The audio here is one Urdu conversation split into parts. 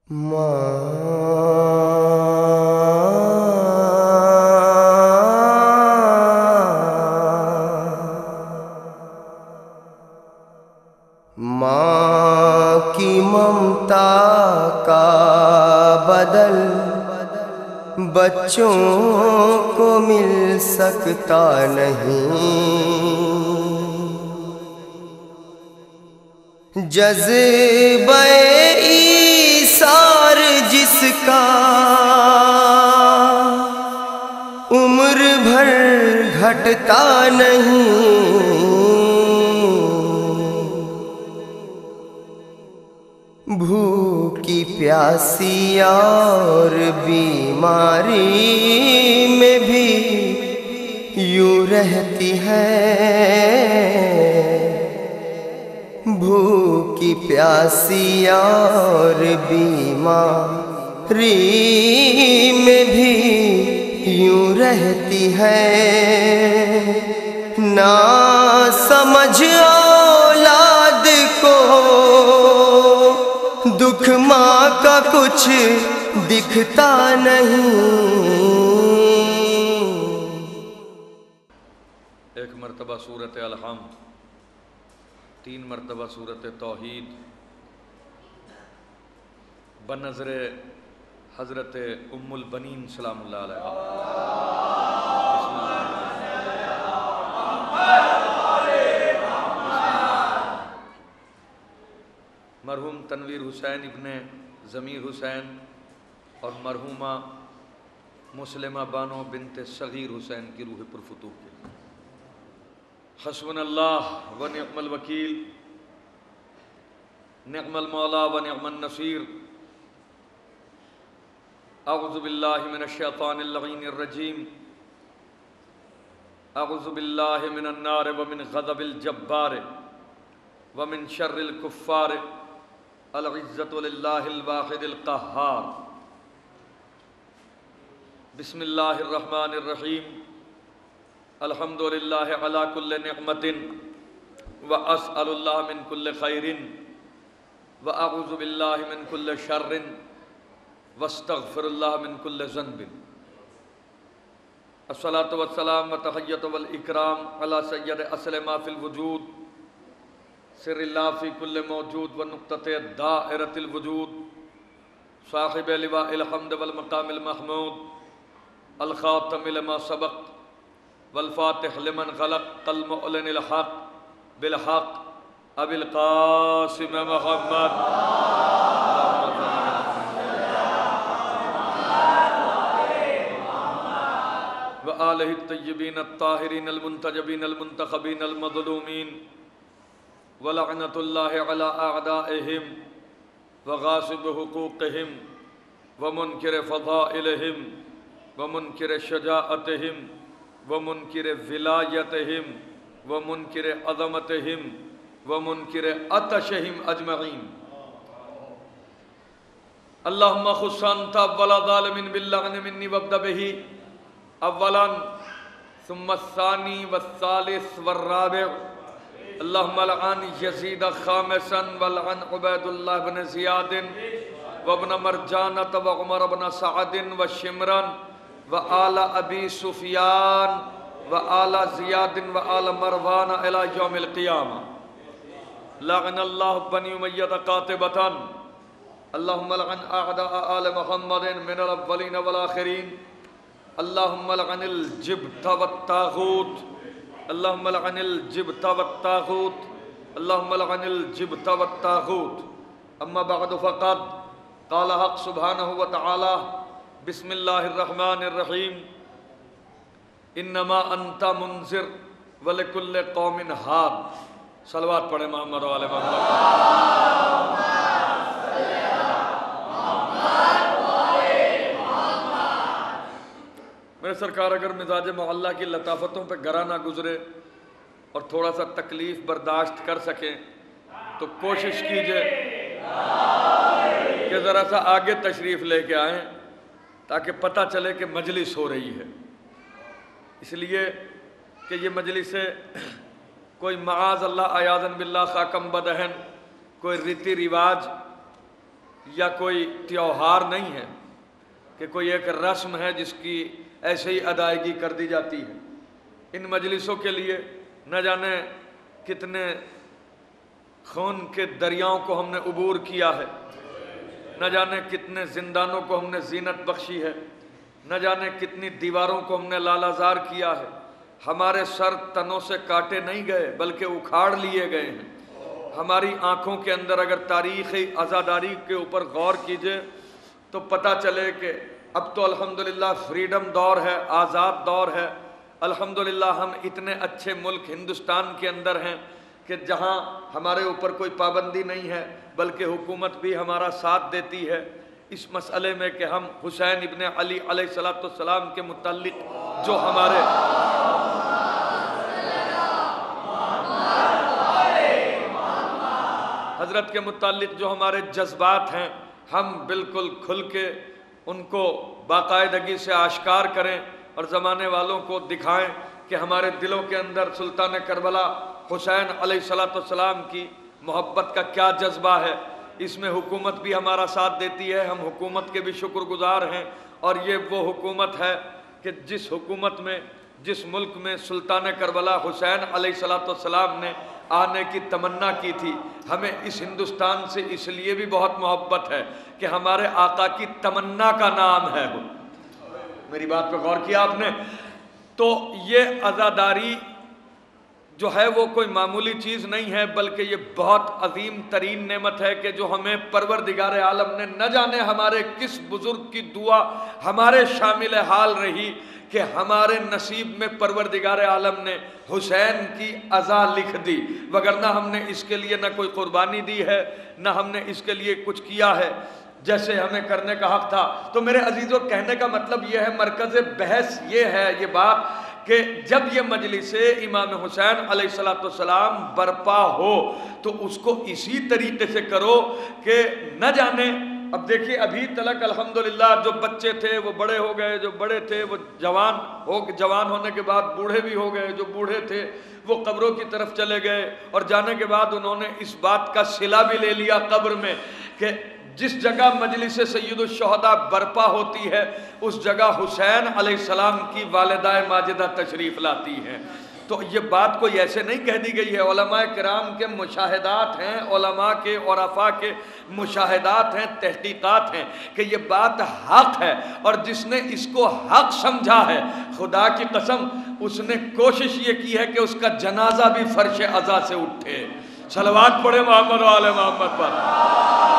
ماں کی ممتا کا بدل بچوں کو مل سکتا نہیں، جذبہ ایثار جس کا عمر بھر گھٹتا نہیں، بھوکی پیاسی اور بیماری میں بھی یوں رہتی ہے، بھوکی پیاسی اور بیماری میں بھی یوں رہتی ہے، نہ سمجھ اولاد کو دکھ ماں کا کچھ دکھتا نہیں۔ ایک مرتبہ سورۃ الحم، 3 مرتبہ سورۃ توحید بنظر حضرت ام البنین سلام اللہ علیہ۔ مرحوم تنویر حسین ابن ضمیر حسین اور مرحومہ مسلمہ بانو بنت صغیر حسین کی روح پرفتوح کے حسبنا اللہ و نعم الوکیل، نعم المولا و نعم النصیر۔ اعوذ باللہ من الشیطان اللعین الرجیم، اعوذ باللہ من النار ومن غضب الجبار ومن شر الکفار، العزت للہ الواحد القہار۔ بسم اللہ الرحمن الرحیم، الحمد للہ علی کل نعمت واسأل اللہ من کل خیر واعوذ باللہ من کل شر واستغفر اللہ من کل ذنب۔ الصلاۃ والسلام والتحیۃ والاکرام علی سید اصل ما فی الوجود، سر اللہ فی کل موجود ونقطۃ دائرۃ الوجود، صاحب لواء الحمد والمقام المحمود، الخاتم لما سبق والفاتح لمن غلق، المعلن الحق بالحق، ابی القاسم محمد وآلہ الطیبین الطاہرین المنتجبین المنتخبین المظلومین، ولعنت اللہ علی اعدائہم وغاصب حقوقہم ومنکر فضائلہم ومنکر شجاعتہم ومنکر ولایتہم ومنکر عظمتہم ومنکر عطشہم اجمعین۔ اللہم خص انت اول ظالم باللعن منی وابدأ بہ اولا ثم الثانی والثالث والرابع، اللہم لعن یزید خامسا ولعن عبید اللہ بن زیاد وابن مرجانة وعمر بن سعد وشمران وآل ابی سفیان وآل زیاد وآل مروان الى یوم القیامہ۔ لعن اللہ بنی امیہ قاطبۃ، اللہم لعن اعداء آل محمد من الاولین والآخرین، اللہم لعن الجبت والطاغوت، اللہم لعن الجبت والطاغوت، اللہم لعن الجبت والطاغوت۔ اما بعد فقد قال حق سبحانہ وتعالی، بسم اللہ الرحمن الرحیم، انما انت منذر ولکل قوم ہاد۔ صلوات پڑھیں محمد و آل محمد۔ میرے سرکار اگر مزاج معلّہ کی لطافتوں پہ گرا نہ گزرے اور تھوڑا سا تکلیف برداشت کر سکیں تو کوشش کیجئے کہ ذرا سا آگے تشریف لے کے آئیں تاکہ پتہ چلے کہ مجلس ہو رہی ہے، اس لیے کہ یہ مجلس کوئی معاذ اللہ عیاذاً باللہ خاکم بدہن کوئی ریتی رواج या कोई त्योहार नहीं है कि कोई एक रस्म है जिसकी ऐसे ही अदायगी कर दी जाती है। इन मजलिसों के लिए न जाने कितने खून के दरियाओं को हमने उबूर किया है, न जाने कितने जिंदानों को हमने जीनत बख्शी है, न जाने कितनी दीवारों को हमने लालाजार किया है। हमारे सर तनों से काटे नहीं गए बल्कि उखाड़ लिए गए हैं। हमारी आंखों के अंदर अगर तारीख़ी आज़ादारी के ऊपर गौर कीजिए तो पता चले कि अब तो अल्हम्दुलिल्लाह फ्रीडम दौर है, आज़ाद दौर है। अल्हम्दुलिल्लाह हम इतने अच्छे मुल्क हिंदुस्तान के अंदर हैं कि जहाँ हमारे ऊपर कोई पाबंदी नहीं है बल्कि हुकूमत भी हमारा साथ देती है इस मसले में कि हम हुसैन इब्न अली अलैहिस्सलाम के मुताल्लिक जो हमारे हज़रत के मुताल्लिक जो हमारे जज्बात हैं हम बिल्कुल खुल के उनको बाकायदगी से आश्कार करें और ज़माने वालों को दिखाएं कि हमारे दिलों के अंदर सुल्तान करबला हुसैन अलैहिस्सलाम की मोहब्बत का क्या जज्बा है। इसमें हुकूमत भी हमारा साथ देती है, हम हुकूमत के भी शुक्रगुजार हैं। और ये वो हुकूमत है कि जिस हुकूमत में, जिस मुल्क में सुल्तान करबला हुसैन अलैहिस्सलाम ने आने की तमन्ना की थी, हमें इस हिंदुस्तान से इसलिए भी बहुत मोहब्बत है कि हमारे आका की तमन्ना का नाम है वो। मेरी बात पे गौर किया आपने? तो ये आज़ादारी जो है वो कोई मामूली चीज़ नहीं है बल्कि ये बहुत अजीम तरीन नेमत है कि जो हमें परवरदिगार आलम ने न जाने हमारे किस बुजुर्ग की दुआ हमारे शामिल हाल रही कि हमारे नसीब में परवरदिगार आलम ने हुसैन की अज़ा लिख दी, वगरना हमने इसके लिए न कोई कुर्बानी दी है न हमने इसके लिए कुछ किया है जैसे हमें करने का हक था। तो मेरे अजीज़ों, कहने का मतलब ये है, मरकज़ बहस ये है, ये बात कि जब ये मजलिसे इमाम हुसैन अलैहिस्सलाम बर्पा हो तो उसको इसी तरीके से करो कि न जाने, अब देखिए अभी तलक अल्हम्दुलिल्लाह जो बच्चे थे वो बड़े हो गए, जो बड़े थे वो जवान होने के बाद बूढ़े भी हो गए, जो बूढ़े थे वो कब्रों की तरफ चले गए और जाने के बाद उन्होंने इस बात का सिला भी ले लिया कब्र में कि जिस जगह मजलिस सय्यदुश शुहदा बर्पा होती है उस जगह हुसैन अलैहिस्सलाम की वालिदा माजिदा तशरीफ़ लाती हैं। तो ये बात कोई ऐसे नहीं कह दी गई है, उलमाए किराम के मुशाहिदात हैं, उलमा के औरफा के मुशाहिदात हैं, तहकीकात हैं कि ये बात हक़ है और जिसने इसको हक़ समझा है खुदा की कसम उसने कोशिश ये की है कि उसका जनाजा भी फर्श अज़ा से उठे। सलवात पढ़े मोहम्मद व आले मोहम्मद पर।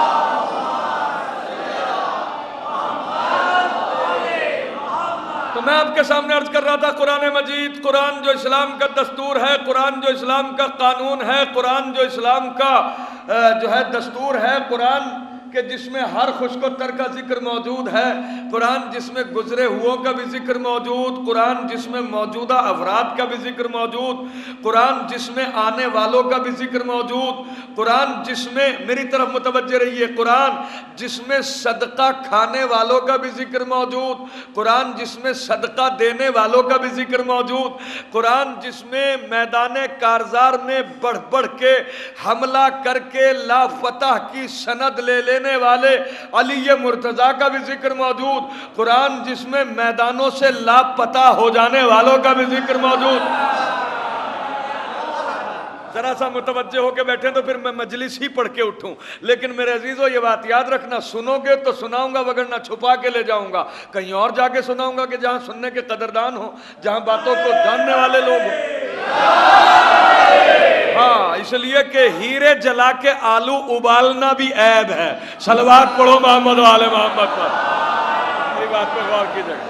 तो मैं आपके सामने अर्ज कर रहा था, कुरान मजीद, कुरान जो इस्लाम का दस्तूर है, कुरान जो इस्लाम का कानून है, कुरान जो इस्लाम का जो है दस्तूर है, कुरान के जिसमें हर खुशकोतर का जिक्र मौजूद है, कुरान जिसमें गुजरे हुओं का भी जिक्र मौजूद, कुरान जिसमें मौजूदा अफराद का भी जिक्र मौजूद, कुरान जिसमें आने वालों का भी जिक्र मौजूद, कुरान जिसमें, मेरी तरफ मुतवज्जे रहिए, कुरान जिसमें सदका खाने वालों का भी जिक्र मौजूद, कुरान जिसमें सदका देने वालों का भी जिक्र मौजूद, कुरान जिसमें मैदान कारजार में बढ़ बढ़ के हमला करके लाफतह की सनद ले लेने वाले अली मुर्तजा का भी जिक्र मौजूद, कुरान जिसमें मैदानों से लापता हो जाने वालों का भी जिक्र मौजूद। जरा सा मुतवज्जे होके बैठे तो फिर मैं मजलिस ही पढ़ के उठूं, लेकिन मेरे अजीजों ये बात याद रखना, सुनोगे तो सुनाऊंगा वगरना छुपा के ले जाऊंगा, कहीं और जाके सुनाऊंगा कि जहां सुनने के कदरदान हो, जहां बातों को जानने वाले लोग हो। हाँ, इसलिए कि हीरे जला के आलू उबालना भी ऐब है। सलवात पढ़ो मोहम्मद वाले मोहम्मद पर। ये बात पे गौर कीजिएगा।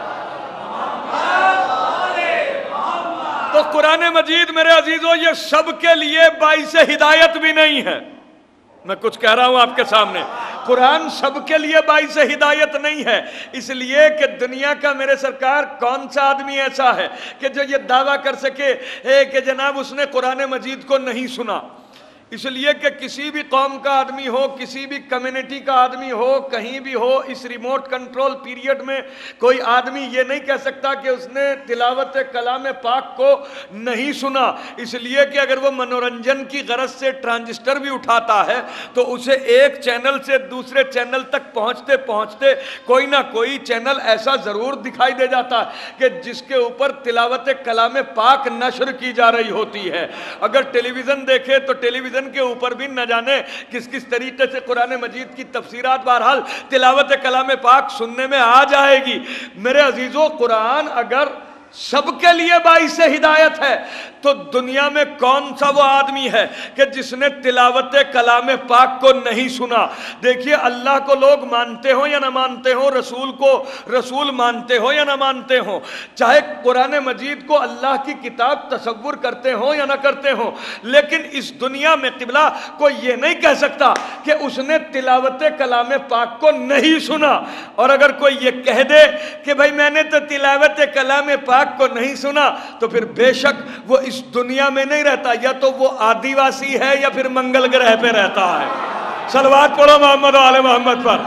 तो कुरान मजीद मेरे अजीजों ये सबके लिए बाइस हिदायत भी नहीं है। मैं कुछ कह रहा हूं आपके सामने, कुरान सबके लिए बाइस हिदायत नहीं है, इसलिए कि दुनिया का मेरे सरकार कौन सा आदमी ऐसा है कि जो ये दावा कर सके कि जनाब उसने कुरान मजीद को नहीं सुना। اس لیے کہ کسی بھی قوم کا آدمی ہو، کسی بھی کمیونٹی کا آدمی ہو، کہیں بھی ہو، اس ریموٹ کنٹرول پیریڈ میں کوئی آدمی یہ نہیں کہہ سکتا کہ اس نے تلاوت کلام پاک کو نہیں سنا، اس لیے کہ اگر وہ منورنجن کی غرض سے ٹرانزسٹر بھی اٹھاتا ہے تو اسے ایک چینل سے دوسرے چینل تک پہنچتے پہنچتے کوئی نہ کوئی چینل ایسا ضرور دکھائی دے جاتا ہے کہ جس کے اوپر تلاوت کلام پاک نشر کی جا رہی ہوتی ہے۔ اگر ٹیلی ویژن دیکھے تو ٹیلی ویژن کے اوپر بھی نہ جانے کس کس طریقے سے قرآن مجید کی تفسیرات بہرحال تلاوت کلام پاک سننے میں آ جائے گی۔ میرے عزیزو، قرآن اگر سب کے لیے باعث ہدایت ہے تو دنیا میں کون سا وہ آدمی ہے کہ جس نے تلاوت کلام پاک کو نہیں سنا؟ دیکھیے، اللہ کو لوگ مانتے ہوں یا نہ مانتے ہوں، رسول کو رسول مانتے ہوں یا نہ مانتے ہوں، چاہے قرآن مجید کو اللہ کی کتاب تصور کرتے ہوں یا نہ کرتے ہوں، لیکن اس دنیا میں قبلہ کوئی یہ نہیں کہہ سکتا کہ اس نے تلاوت کلام پاک کو نہیں سنا۔ اور اگر کوئی یہ کہہ دے کہ بھائی میں نے تو تلاوت کلام پاک کو نہیں سنا، تو پھر بے شک وہ اس دنیا میں نہیں رہتا، یا تو وہ آدی واسی ہے یا پھر منگل گرہ پہ رہتا ہے۔ صلوات پڑھو محمد و آل محمد پر۔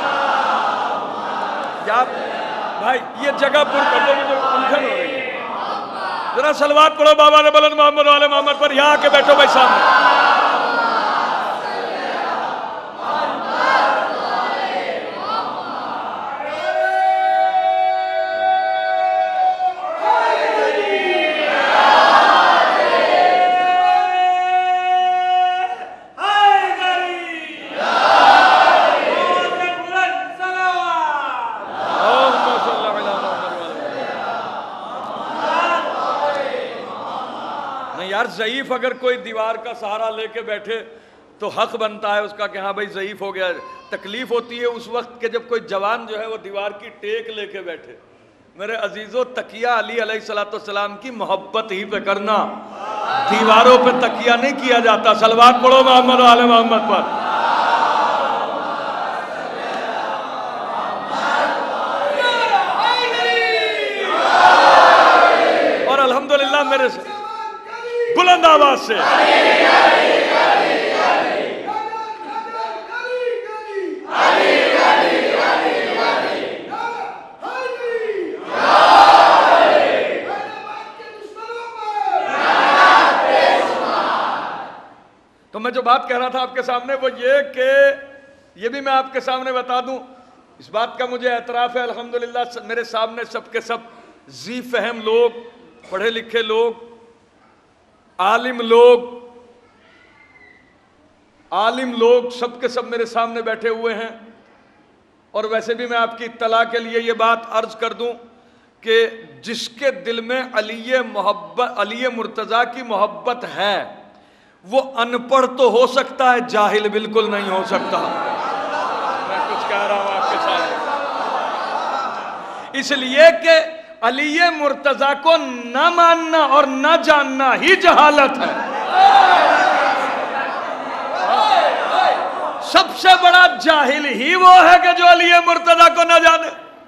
یا بھائی یہ جگہ پر کر دو، مجھے الجھن ہو رہی ہے، ذرا صلوات پڑھو بابا نے بلند محمد و آل محمد پر۔ یہاں کے بیٹھو بھائی سامنے۔ ضعیف اگر کوئی دیوار کا سہارا لے کے بیٹھے تو حق بنتا ہے اس کا کہ ہاں بھائی ضعیف ہو گیا۔ تکلیف ہوتی ہے اس وقت کہ جب کوئی جوان جو ہے وہ دیوار کی ٹیک لے کے بیٹھے۔ میرے عزیزو، تکیہ علی علیہ السلام کی محبت ہی پہ کرنا، دیواروں پہ تکیہ نہیں کیا جاتا۔ صلوات پڑھو محمد و آل محمد پر۔ اور الحمدللہ میرے سے بلند آواز سے تو میں جو بات کہہ رہا تھا آپ کے سامنے وہ یہ کہ یہ بھی میں آپ کے سامنے بتا دوں، اس بات کا مجھے اعتراف ہے الحمدللہ میرے سامنے سب کے سب ذی فہم لوگ، پڑھے لکھے لوگ، عالم لوگ سب کے سب میرے سامنے بیٹھے ہوئے ہیں۔ اور ویسے بھی میں آپ کی اطلاع کے لیے یہ بات عرض کر دوں کہ جس کے دل میں علی مرتضیٰ کی محبت ہے وہ ان پڑھ تو ہو سکتا ہے، جاہل بالکل نہیں ہو سکتا۔ میں کچھ کہہ رہا ہوں آپ کے سامنے، اس لیے کہ علی مرتضیٰ کو نہ ماننا اور نہ جاننا ہی جہالت ہے۔ سب سے بڑا جاہل ہی وہ ہے کہ جو علی مرتضیٰ کو نہ جانے۔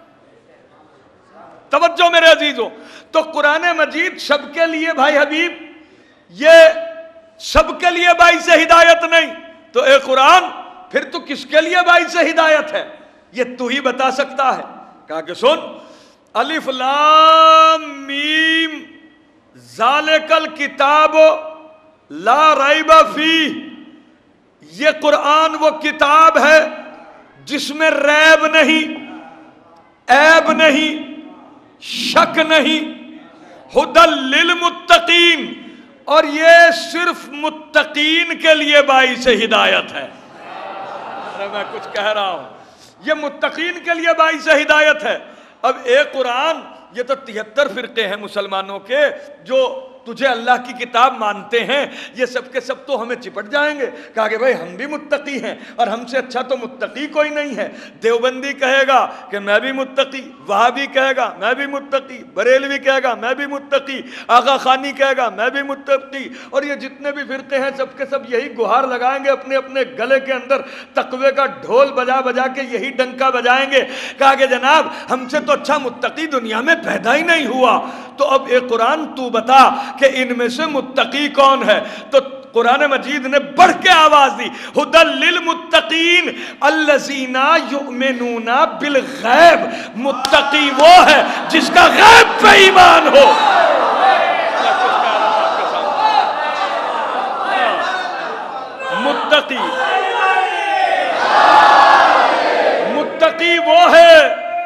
توجہ میرے عزیزوں، تو قرآن مجید سب کے لیے بھائی حبیب، یہ سب کے لیے باعث ہدایت نہیں تو اے قرآن پھر تو کس کے لیے باعث ہدایت ہے؟ یہ تو ہی بتا سکتا ہے۔ کہا کہ سن، الف لام میم ذالک الکتاب لا ریب فیہ، یہ قرآن وہ کتاب ہے جس میں ریب نہیں، عیب نہیں، شک نہیں، ھدی للمتقین، اور یہ صرف متقین کے لیے باعث ہدایت ہے۔ میں کچھ کہہ رہا ہوں، یہ متقین کے لیے باعث ہدایت ہے۔ اب اے قرآن، یہ تو 73 فرقے ہیں مسلمانوں کے جو تجھے اللہ کی کتاب مانتے ہیں، یہ سب کے سب تو ہمیں چپٹ جائیں گے۔ کہا کہ بھائی ہم بھی متقی ہیں اور ہم سے اچھا تو متقی کوئی نہیں ہے۔ دیوبندی کہے گا کہ میں بھی متقی، وہابی کہے گا میں بھی متقی، بریلوی کہے گا میں بھی متقی، آغا خانی کہے گا میں بھی متقی، اور یہ جتنے بھی فرقے ہیں سب کے سب یہی گہار لگائیں گے اپنے اپنے گلے کے اندر، تقوی کا ڈھول بجا بجا کے یہی ڈنکا بجائیں گے۔ کہا کہ جناب ہم سے تو اچھا متقی دنیا میں پیدا ہی نہیں ہوا۔ تو اب اے قرآن تو بتا کہ ان میں سے متقی کون ہے؟ تو قرآن مجید نے بڑھ کے آواز دی، ھدی للمتقین الذین یؤمنون بالغیب، متقی وہ ہے جس کا غیب پہ ایمان ہو۔ متقی وہ ہے،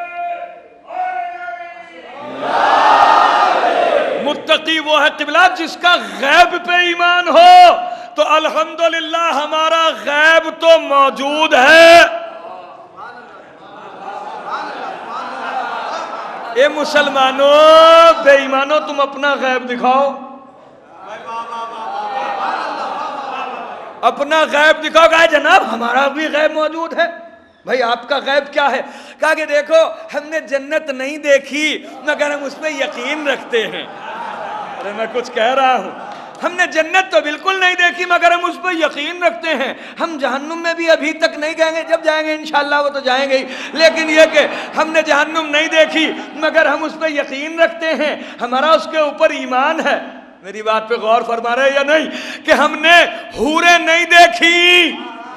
متقی وہ ہے قبلہ جس کا غیب پہ ایمان ہو۔ تو الحمدللہ ہمارا غیب تو موجود ہے۔ اے مسلمانوں، بے ایمانوں، تم اپنا غیب دکھاؤ، اپنا غیب دکھاؤ۔ کہا جناب ہمارا بھی غیب موجود ہے۔ بھائی آپ کا غیب کیا ہے؟ کہا کہ دیکھو ہم نے جنت نہیں دیکھی مگر ہم اس پہ یقین رکھتے ہیں۔ ارے میں کچھ کہہ رہا ہوں، ہم نے جنت تو بالکل نہیں دیکھی مگر ہم اس پہ یقین رکھتے ہیں۔ ہم جہنم میں بھی ابھی تک نہیں گئے گے، جب جائیں گے انشاءاللہ وہ تو جائیں گے ہی، لیکن یہ کہ ہم نے جہنم نہیں دیکھی مگر ہم اس پہ یقین رکھتے ہیں، ہمارا اس کے اوپر ایمان ہے۔ میری بات پہ غور فرما رہے یا نہیں کہ ہم نے حوریں نہیں دیکھی،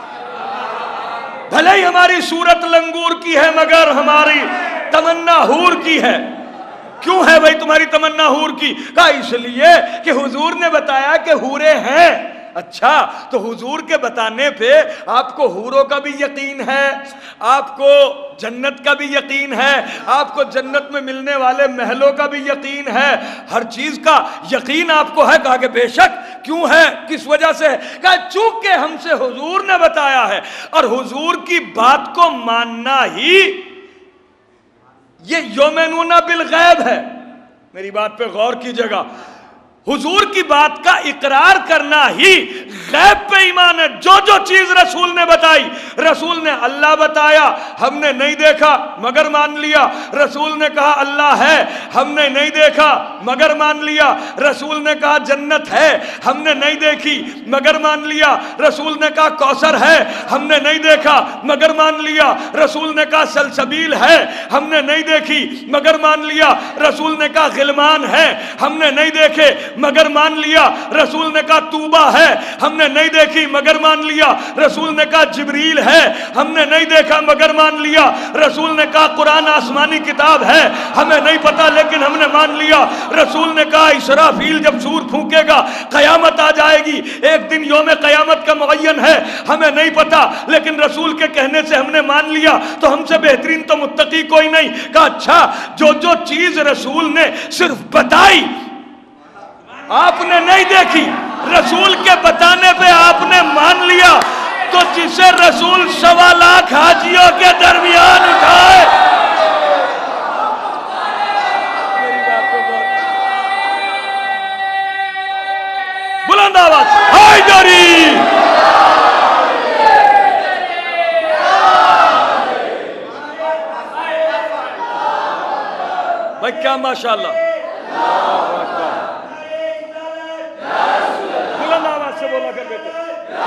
بھلے ہی ہماری صورت لنگور کی ہے مگر ہماری تمنا حور کی ہے۔ کیوں ہے بھائی تمہاری تمنا حور کی؟ کہا اس لیے کہ حضور نے بتایا کہ حوریں ہیں۔ اچھا تو حضور کے بتانے پہ آپ کو حوروں کا بھی یقین ہے، آپ کو جنت کا بھی یقین ہے، آپ کو جنت میں ملنے والے محلوں کا بھی یقین ہے، ہر چیز کا یقین آپ کو ہے۔ کہا کہ بے شک، کیوں ہے، کس وجہ سے ہے؟ کہا چونکہ ہم سے حضور نے بتایا ہے، اور حضور کی بات کو ماننا ہی یہ یؤمنون بالغیب ہے۔ میری بات پہ غور کیجئے گا، حضور کی بات کا اقرار کرنا ہی غیب پہ ایمان ہے۔ جو جو چیز رسول نے بتائی، رسول نے اللہ بتایا، ہم نے نہیں دیکھا مگر مان لیا۔ رسول نے کہا اللہ ہے، ہم نے نہیں دیکھا مگر مان لیا۔ رسول نے کہا جنت ہے، ہم نے نہیں دیکھی مگر مان لیا۔ رسول نے کہا کوثر ہے، ہم نے نہیں دیکھا مگر مان لیا۔ رسول نے کہا سلسبیل ہے، ہم نے نہیں دیکھی مگر مان لیا۔ رسول نے کہا غلمان ہے، ہم نے نہیں دیکھے مگر مان لیا۔ رسول نے کہا توبہ ہے، ہم نے نہیں دیکھی مگر مان لیا۔ رسول نے کہا جبریل ہے، ہم نے نہیں دیکھا مگر مان لیا۔ رسول نے کہا قرآن آسمانی کتاب ہے، ہمیں نہیں پتا لیکن ہم نے مان لیا۔ رسول نے کہا اسرافیل جب سور پھونکے گا قیامت آ جائے گی، ایک دن یوم قیامت کا معین ہے، ہمیں نہیں پتا لیکن رسول کے کہنے سے ہم نے مان لیا۔ تو ہم سے بہترین تو متقی کوئی نہیں۔ کہا اچھا جو جو چیز رسول نے صرف بتائی آپ نے نہیں دیکھی، رسول کے بتانے پہ آپ نے مان لیا، تو جسے رسول 1.25 لاکھ حاجیوں کے درمیان اٹھائے، بلند آواز حیدری، بھائی کیا ماشاءاللہ، بلند آواز سے بولا کر بیٹے،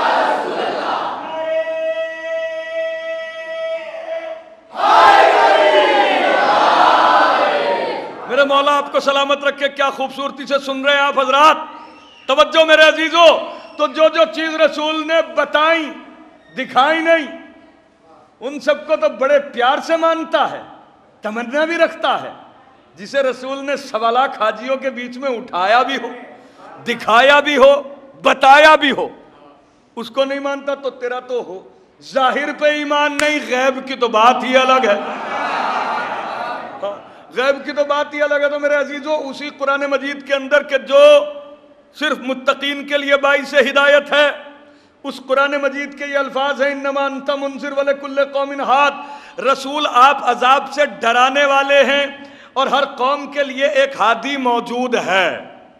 میرے مولا آپ کو سلامت رکھے۔ کیا خوبصورتی سے سن رہے ہیں آپ حضرات، توجہ میرے عزیزوں۔ تو جو جو چیز رسول نے بتائیں دکھائی نہیں، ان سب کو تو بڑے پیار سے مانتا ہے، تمنا بھی رکھتا ہے۔ جسے رسول نے 1.25 لاکھ حاجیوں کے بیچ میں اٹھایا بھی ہو، دکھایا بھی ہو، بتایا بھی ہو، اس کو نہیں مانتا تو تیرا تو ہو ظاہر پہ ایمان نہیں، غیب کی تو بات ہی الگ ہے، غیب کی تو بات ہی الگ ہے۔ تو میرے عزیزوں اسی قرآن مجید کے اندر کہ جو صرف متقین کے لیے باعث ہدایت ہے، اس قرآن مجید کے یہ الفاظ ہیں انما انت منذر ولکل قوم ہاد، رسول آپ عذاب سے ڈرانے والے ہیں اور ہر قوم کے لیے ایک ہادی موجود ہے،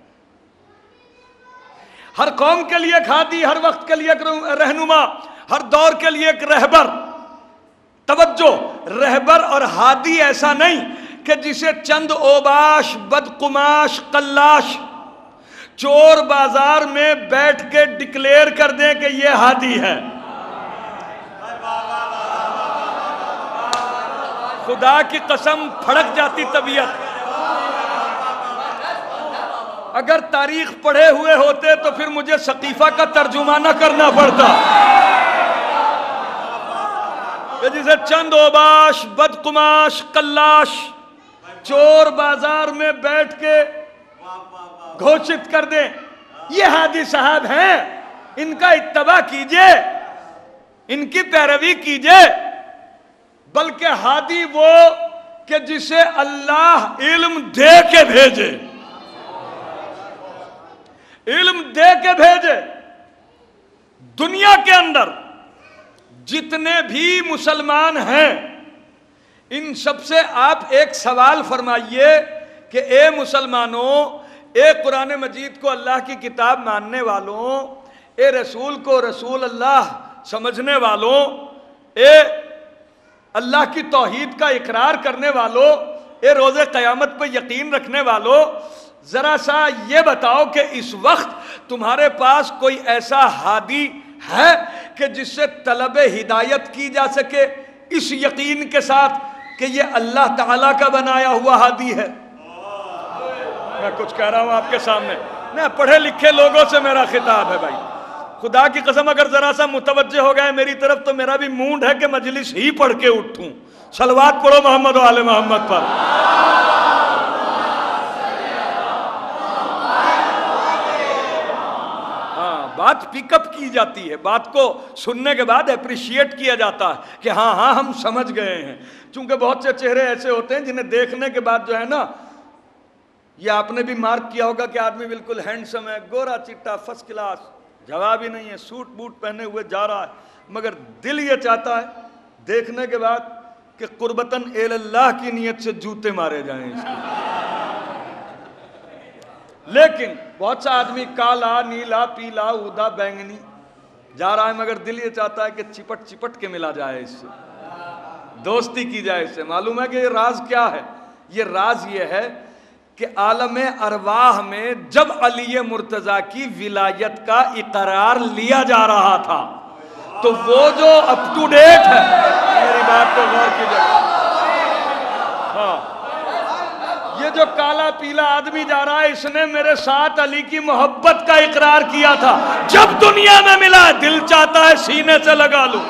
ہر قوم کے لیے ایک ہادی، ہر وقت کے لیے ایک رہنما، ہر دور کے لیے ایک رہبر۔ توجہ، رہبر اور ہادی ایسا نہیں کہ جسے چند اوباش، بدقماش، قلاش چور بازار میں بیٹھ کے ڈکلیئر کر دیں کہ یہ ہادی ہے۔ خدا کی قسم پھڑک جاتی طبیعت، اگر تاریخ پڑھے ہوئے ہوتے تو پھر مجھے سقیفہ کا ترجمہ نہ کرنا پڑتا کہ جسے چند اوباش بدقماش قلاش چور بازار میں بیٹھ کے گھوشت کر دیں یہ ہادی صاحب ہیں، ان کا اتباع کیجئے، ان کی پیروی کیجئے۔ بلکہ ہادی وہ کہ جسے اللہ علم دے کے بھیجے، علم دے کے بھیجے۔ دنیا کے اندر جتنے بھی مسلمان ہیں ان سب سے آپ ایک سوال فرمائیے کہ اے مسلمانوں، اے قرآن مجید کو اللہ کی کتاب ماننے والوں، اے رسول کو رسول اللہ سمجھنے والوں، اے اللہ کی توحید کا اقرار کرنے والوں، اے روز قیامت پہ یقین رکھنے والوں، ذرا سا یہ بتاؤ کہ اس وقت تمہارے پاس کوئی ایسا ہادی ہے کہ جس سے طلب ہدایت کی جا سکے اس یقین کے ساتھ کہ یہ اللہ تعالیٰ کا بنایا ہوا ہادی ہے؟ میں کچھ کہہ رہا ہوں آپ کے سامنے، نہ پڑھے لکھے لوگوں سے میرا خطاب ہے بھائی، خدا کی قسم اگر ذرا سا متوجہ ہو گئے میری طرف تو میرا بھی موڈ ہے کہ مجلس ہی پڑھ کے اٹھوں۔ صلوات پڑھو محمد و آل محمد پر۔ بات پک اپ کی جاتی ہے، بات کو سننے کے بعد اپریشیٹ کیا جاتا ہے کہ ہاں ہاں ہم سمجھ گئے ہیں۔ چونکہ بہت سے چہرے ایسے ہوتے ہیں جنہیں دیکھنے کے بعد جو ہے نا، یہ آپ نے بھی مارک کیا ہوگا کہ آدمی بالکل ہینڈسم ہے، گورا چٹا فرسٹ کلاس، جواب ہی نہیں ہے، سوٹ بوٹ پہنے ہوئے جا رہا ہے، مگر دل یہ چاہتا ہے دیکھنے کے بعد کہ قربتاً الی اللہ کی نیت سے جوتے مارے جائیں اس کے۔ لیکن بہت سا آدمی کالا نیلا پیلا اودا بینگنی جا رہا ہے مگر دل یہ چاہتا ہے کہ چپٹ چپٹ کے ملا جائے اس سے، دوستی کی جائے اس سے۔ معلوم ہے کہ یہ راز کیا ہے؟ یہ راز یہ ہے کہ عالم ارواح میں جب علی مرتضیٰ کی ولایت کا اقرار لیا جا رہا تھا تو وہ جو اپ ٹو ڈیٹ ہے، میری بات کو غور کیجئے، ہاں یہ جو کالا پیلا آدمی جا رہا ہے اس نے میرے ساتھ علی کی محبت کا اقرار کیا تھا، جب دنیا میں ملا دل چاہتا ہے سینے سے لگا لوں۔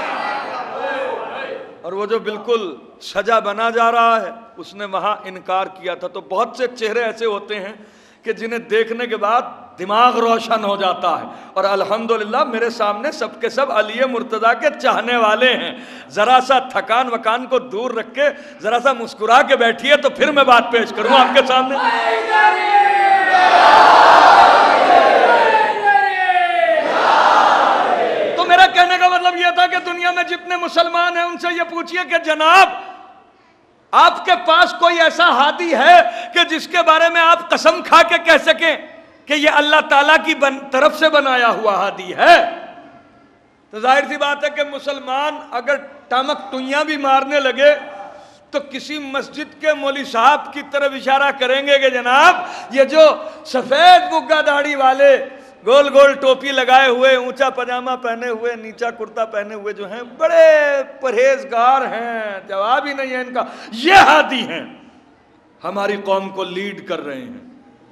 اور وہ جو بالکل سجا بنا جا رہا ہے اس نے وہاں انکار کیا تھا۔ تو بہت سے چہرے ایسے ہوتے ہیں کہ جنہیں دیکھنے کے بعد دماغ روشن ہو جاتا ہے، اور الحمدللہ میرے سامنے سب کے سب علی مرتضیٰ کے چاہنے والے ہیں۔ ذرا سا تھکان وکان کو دور رکھ کے ذرا سا مسکرا کے بیٹھیے تو پھر میں بات پیش کروں آپ کے سامنے۔ تو میرا کہنے کا مطلب یہ تھا کہ دنیا میں جتنے مسلمان ہیں ان سے یہ پوچھئے کہ جناب آپ کے پاس کوئی ایسا ہادی ہے کہ جس کے بارے میں آپ قسم کھا کے کہہ سکیں کہ یہ اللہ تعالیٰ کی طرف سے بنایا ہوا ہادی ہے؟ تو ظاہر سی بات ہے کہ مسلمان اگر ٹامک ٹوئیاں بھی مارنے لگے تو کسی مسجد کے مولوی صاحب کی طرف اشارہ کریں گے کہ جناب یہ جو سفید بگا داڑھی والے گول گول ٹوپی لگائے ہوئے اونچا پجامہ پہنے ہوئے نیچا کرتا پہنے ہوئے جو ہیں بڑے پرہیزگار ہیں، جواب ہی نہیں ہے ان کا، یہ ہادی ہیں، ہماری قوم کو لیڈ کر رہے ہیں۔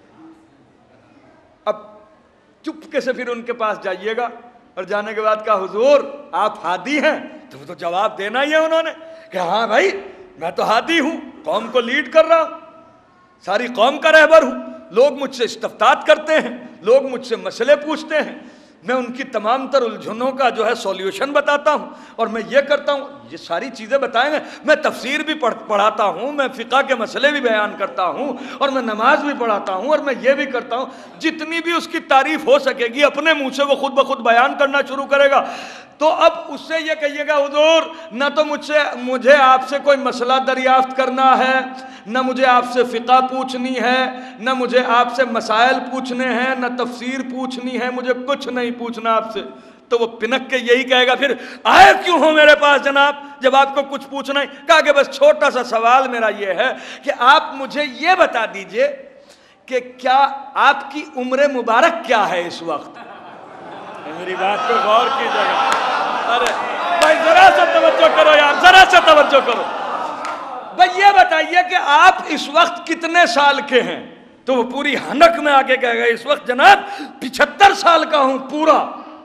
اب چپکے سے پھر ان کے پاس جائیے گا اور جانے کے بعد کہا حضور آپ ہادی ہیں، تو وہ تو جواب دینا ہی ہے انہوں نے کہ ہاں بھائی میں تو ہادی ہوں، قوم کو لیڈ کر رہا ہوں، ساری قوم کا رہبر ہوں، لوگ مجھ سے استفتاء کرتے ہیں، لوگ مجھ سے مسئلے پوچھتے ہیں، میں ان کی تمام تر الجھنوں کا جو ہے سولیوشن بتاتا ہوں، اور میں یہ کرتا ہوں، یہ ساری چیزیں بتائیں گے، میں تفسیر بھی پڑھاتا ہوں، میں فقہ کے مسئلے بھی بیان کرتا ہوں، اور میں نماز بھی پڑھاتا ہوں، اور میں یہ بھی کرتا ہوں، جتنی بھی اس کی تعریف ہو سکے گی اپنے منہ سے وہ خود بخود بیان کرنا شروع کرے گا۔ تو اب اس سے یہ کہیے گا حضور نہ تو مجھے آپ سے کوئی مسئلہ دریافت کرنا ہے، نہ مجھے آپ سے فقہ پوچھنی ہے، نہ مجھے آپ سے مسائل پوچھنے ہیں، نہ تفسیر پوچھنی ہے، مجھے کچھ نہیں پوچھنا آپ سے۔ تو وہ پنک کے یہی کہے گا پھر آئے کیوں ہو میرے پاس جناب جب آپ کو کچھ پوچھنا ہے؟ کہا کہ بس چھوٹا سا سوال میرا یہ ہے کہ آپ مجھے یہ بتا دیجئے کہ کیا آپ کی عمر مبارک کیا ہے اس وقت؟ میری بات کو غور کیجئے گا، ارے بھائی ذرا سا توجہ کرو یار، ذرا سا توجہ کرو بھائی، یہ بتائیے کہ آپ اس وقت کتنے سال کے ہیں؟ تو وہ پوری حنک میں آگے کہہ گئے اس وقت جناب 75 سال کا ہوں پورا.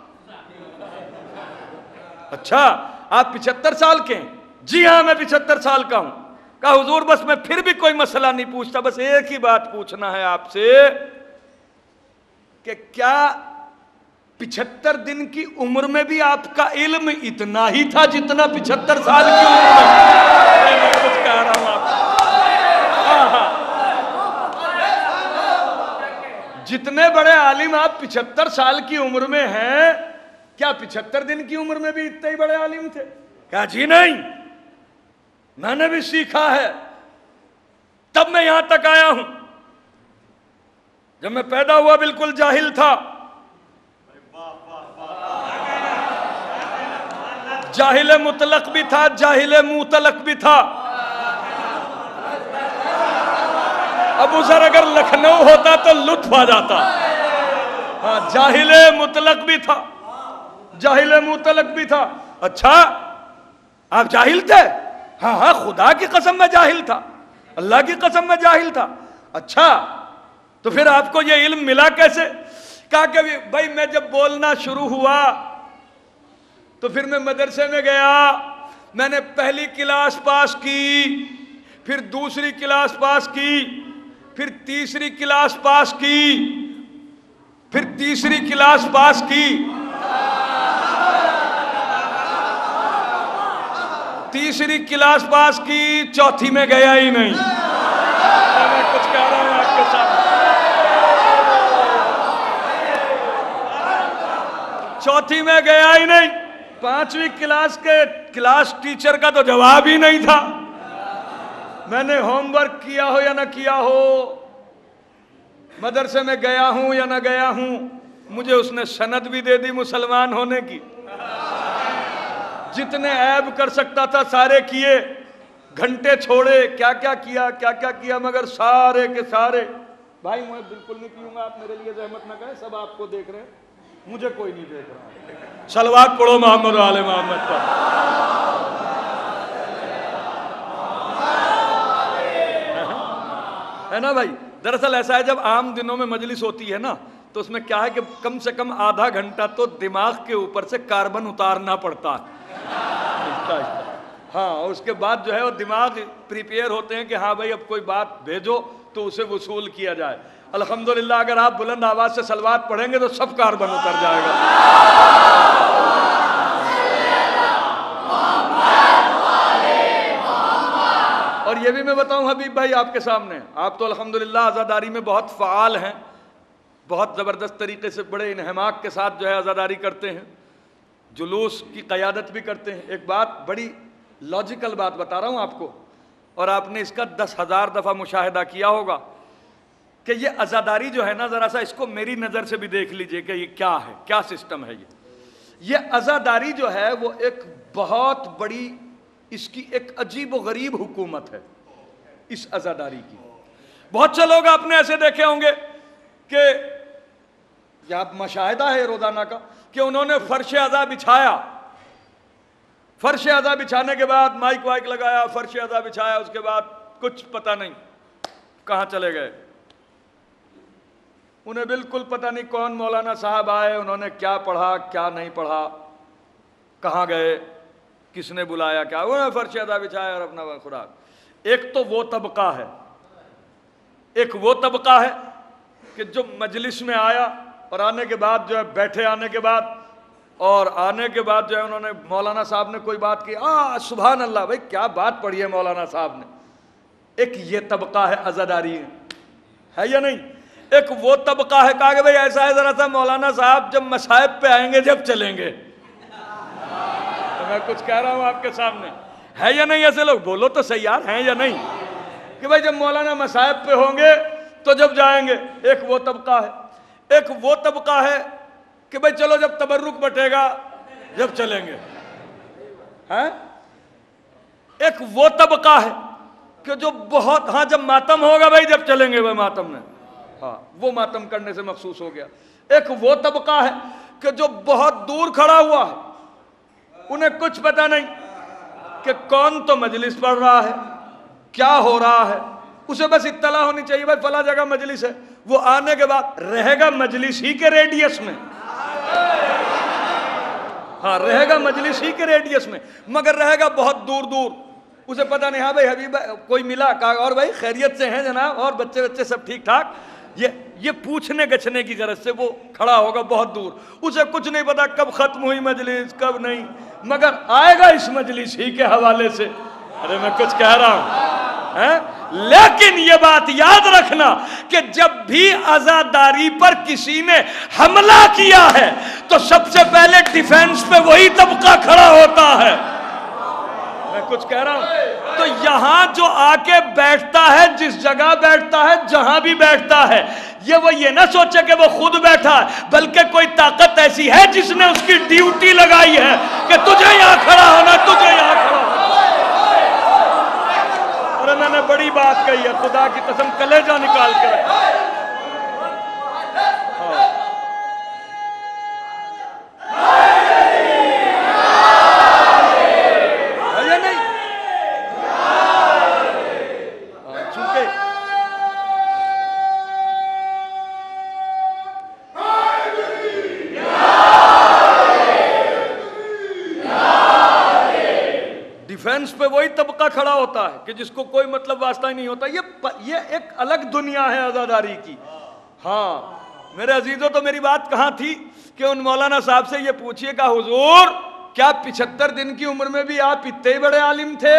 اچھا آپ 75 سال کے ہیں؟ جی ہاں میں 75 سال کا ہوں. کہا حضور بس میں پھر بھی کوئی مسئلہ نہیں پوچھتا, بس ایک ہی بات پوچھنا ہے آپ سے کہ کیا 75 دن کی عمر میں بھی آپ کا علم اتنا ہی تھا جتنا 75 سال کی عمر میں؟ میں کچھ کہہ رہا ہوں آپ جتنے بڑے عالم آپ 75 سال کی عمر میں ہیں, کیا 75 دن کی عمر میں بھی اتنے ہی بڑے عالم تھے؟ کہا جی نہیں, میں نے بھی سیکھا ہے, تب میں یہاں تک آیا ہوں. جب میں پیدا ہوا بالکل جاہل تھا, جاہل مطلق بھی تھا, جاہل مطلق بھی تھا. ابو ذر اگر لکھنؤ ہوتا تو لطف آ جاتا. ہاں جاہل مطلق بھی تھا, جاہل مطلق بھی تھا. اچھا آپ جاہل تھے؟ ہاں ہاں خدا کی قسم میں جاہل تھا, اللہ کی قسم میں جاہل تھا. اچھا تو پھر آپ کو یہ علم ملا کیسے؟ کہا کہ بھائی میں جب بولنا شروع ہوا تو پھر میں مدرسے میں گیا, میں نے پہلی کلاس پاس کی, پھر دوسری کلاس پاس کی, پھر تیسری کلاس پاس کی, پھر تیسری کلاس پاس کی, تیسری کلاس پاس کی, چوتھی میں گیا ہی نہیں. میں کچھ کہہ رہا ہوں آپ کے ساتھ. چوتھی میں گیا ہی نہیں. پانچویں کلاس کے کلاس ٹیچر کا تو جواب ہی نہیں تھا. میں نے ہوم ورک کیا ہو یا نہ کیا ہو, مدرسے میں گیا ہوں یا نہ گیا ہوں, مجھے اس نے سند بھی دے دی مسلمان ہونے کی. جتنے عیب کر سکتا تھا سارے کیے, گھنٹے چھوڑے, کیا کیا کیا, کیا کیا کیا, مگر سارے کے سارے. بھائی میں بالکل نہیں پیوں گا, آپ میرے لیے زحمت نہ کریں, سب آپ کو دیکھ رہے ہیں, مجھے کوئی نہیں دیکھ رہا. صلوات پڑھو محمد و آل محمد پر. ہے نا بھائی؟ دراصل ایسا ہے جب عام دنوں میں مجلس ہوتی ہے نا تو اس میں کیا ہے کہ کم سے کم آدھا گھنٹہ تو دماغ کے اوپر سے کاربن اتارنا پڑتا ہے. ہاں اس کے بعد جو ہے وہ دماغ پریپیئر ہوتے ہیں کہ ہاں بھائی اب کوئی بات بھیجو تو اسے وصول کیا جائے. الحمدللہ اگر آپ بلند آواز سے صلوات پڑھیں گے تو سب کاربن اتر جائے گا. اور یہ بھی میں بتاؤں حبیب بھائی آپ کے سامنے, آپ تو الحمدللہ عزاداری میں بہت فعال ہیں, بہت زبردست طریقے سے بڑے انہماک کے ساتھ جو ہے عزاداری کرتے ہیں, جلوس کی قیادت بھی کرتے ہیں. ایک بات بڑی لاجیکل بات بتا رہا ہوں آپ کو, اور آپ نے اس کا 10,000 دفعہ مشاہدہ کیا ہوگا کہ یہ عزاداری جو ہے نا, ذرا سا اس کو میری نظر سے بھی دیکھ لیجئے کہ یہ کیا ہے, کیا سسٹم ہے. یہ عزاداری جو ہے وہ ایک بہت بڑی, اس کی ایک عجیب و غریب حکومت ہے اس عزاداری کی. بہت سے لوگ آپ نے ایسے دیکھے ہوں گے کہ یا مشاہدہ ہے روزانہ کا کہ انہوں نے فرش عزا بچھایا, فرش عزا بچھانے کے بعد مائک وائک لگایا, فرش عزا بچھایا, اس کے بعد کچھ پتہ نہیں کہاں چلے گئے. انہیں بالکل پتہ نہیں کون مولانا صاحب آئے, انہوں نے کیا پڑھا کیا نہیں پڑھا, کہاں گئے, کس نے بلایا, کیا انہوں نے فرش عزا بچھایا اور اپنا خوراک. ایک تو وہ طبقہ ہے, ایک وہ طبقہ ہے کہ جو مجلس میں آیا اور آنے کے بعد جو ہے بیٹھے, آنے کے بعد اور آنے کے بعد جو ہے انہوں نے مولانا صاحب نے کوئی بات کی, سبحان اللہ بھائی کیا بات پڑھی ہے مولانا صاحب نے. ایک یہ طبقہ ہے عزاداری ہے یا نہیں. ایک وہ طبقہ ہے کہا کہ بھائی ایسا ہے ذرا سا مولانا صاحب جب مصائب پہ آئیں گے جب چلیں گے. میں کچھ کہہ رہا ہوں آپ کے سامنے, ہے یا نہیں ایسے لوگ؟ بولو تو صحیح یار, ہیں یا نہیں؟ کہ بھائی جب مولانا مصائب پہ ہوں گے تو جب جائیں گے. ایک وہ طبقہ ہے. ایک وہ طبقہ ہے کہ بھائی چلو جب تبرک بٹے گا جب چلیں گے. ایک وہ طبقہ ہے کہ جو بہت, ہاں جب ماتم ہوگا بھائی جب چلیں گے بھائی ماتم میں, ہاں وہ ماتم کرنے سے مخصوص ہو گیا. ایک وہ طبقہ ہے کہ جو بہت دور کھڑا ہوا ہے, انہیں کچھ پتہ نہیں کہ کون تو مجلس پڑھ رہا ہے, کیا ہو رہا ہے, اسے بس اطلاع ہونی چاہیے بھائی فلاں جگہ مجلس ہے، وہ آنے کے بعد رہے گا مجلس ہی کے ریڈیس میں، ہاں رہے گا مجلس ہی کے ریڈیس میں، مگر رہے گا بہت دور دور، اسے پتہ نہیں ہاں بھائی حبیب کوئی ملا، کہا اور بھائی خیریت سے ہیں جناب، اور بچے سب ٹھیک ٹھاک، یہ پوچھنے گچھنے کی غرض سے وہ کھڑا ہوگا بہت دور، اسے کچھ نہیں پتا کب ختم ہوئی مجلس کب نہیں، مگر آئے گا اس مجلس ہی کے حوالے سے۔ ارے میں کچھ کہہ رہا ہوں، لیکن یہ بات یاد رکھنا کہ جب بھی عزاداری پر کسی نے حملہ کیا ہے تو سب سے پہلے ڈیفینس پہ وہی طبقہ کھڑا ہوتا ہے۔ میں کچھ کہہ رہا ہوں، تو یہاں جو آ کے بیٹھتا ہے، جس جگہ بیٹھتا ہے، جہاں بھی بیٹھتا ہے، وہ یہ نہ سوچے کہ وہ خود بیٹھا ہے، بلکہ کوئی طاقت ایسی ہے جس نے اس کی ڈیوٹی لگائی ہے کہ تجھے یہاں کھڑا ہونا، تجھے یہاں کھڑا ہونا۔ اور میں نے بڑی بات کہی ہے، خدا کی قسم کلیجہ نکال کے رکھا۔ ڈیفینس پہ وہی طبقہ کھڑا ہوتا ہے کہ جس کو کوئی مطلب واسطہ ہی نہیں ہوتا، یہ ایک الگ دنیا ہے عزاداری کی۔ ہاں میرے عزیزوں، تو میری بات کہاں تھی کہ ان مولانا صاحب سے یہ پوچھئے کہ حضور کیا 75 دن کی عمر میں بھی آپ اتنے ہی بڑے عالم تھے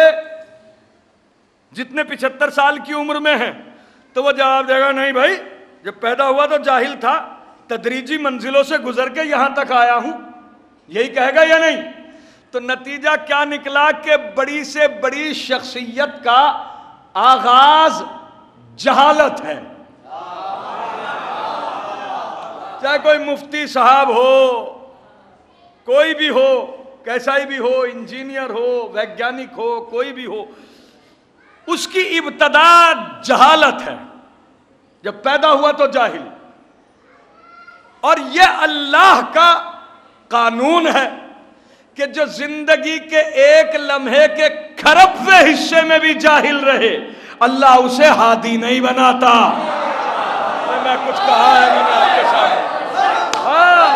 جتنے 75 سال کی عمر میں ہیں؟ تو وہ جواب دے گا نہیں بھائی، جب پیدا ہوا تو جاہل تھا، تدریجی منزلوں سے گزر کے یہاں تک آیا ہوں، یہی کہے گا یا نہیں؟ تو نتیجہ کیا نکلا کہ بڑی سے بڑی شخصیت کا آغاز جہالت ہے۔ چاہے کوئی مفتی صاحب ہو، کوئی بھی ہو، کیسا ہی بھی ہو، انجینئر ہو، ویگیانک ہو، کوئی بھی ہو، اس کی ابتدا جہالت ہے، جب پیدا ہوا تو جاہل۔ اور یہ اللہ کا قانون ہے کہ جو زندگی کے ایک لمحے کے کھربویں حصے میں بھی جاہل رہے، اللہ اسے ہادی نہیں بناتا۔ میں کچھ کہا ہے میں نے آپ کے سامنے، ہاں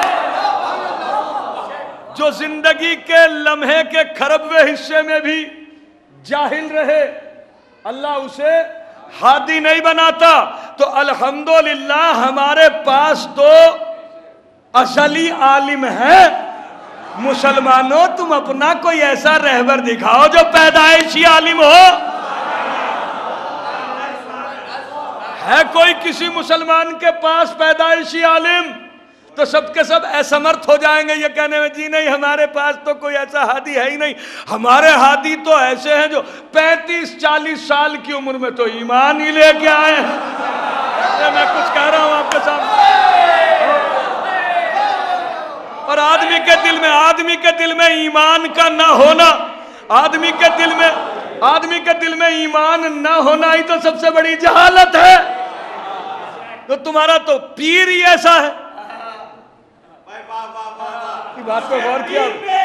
جو زندگی کے لمحے کے کھربویں حصے میں بھی جاہل رہے، اللہ اسے ہادی نہیں بناتا۔ تو الحمدللہ ہمارے پاس تو ازلی عالم ہے۔ مسلمانوں تم اپنا کوئی ایسا رہبر دکھاؤ جو پیدائشی عالم ہو۔ ہے کوئی کسی مسلمان کے پاس پیدائشی عالم؟ تو سب کے سب اسمرتھ ہو جائیں گے یہ کہنے میں جی نہیں ہمارے پاس تو کوئی ایسا ہادی ہے ہی نہیں۔ ہمارے ہادی تو ایسے ہیں جو 35-40 سال کی عمر میں تو ایمان ہی لے کے آئے ہیں۔ میں کچھ کہہ رہا ہوں آپ کے سامنے، اور آدمی کے دل میں ایمان کا نہ ہونا، آدمی کے دل میں ایمان نہ ہونا ہی تو سب سے بڑی جہالت ہے۔ تو تمہارا تو پیر ہی ایسا ہے۔ بات کو غور کیا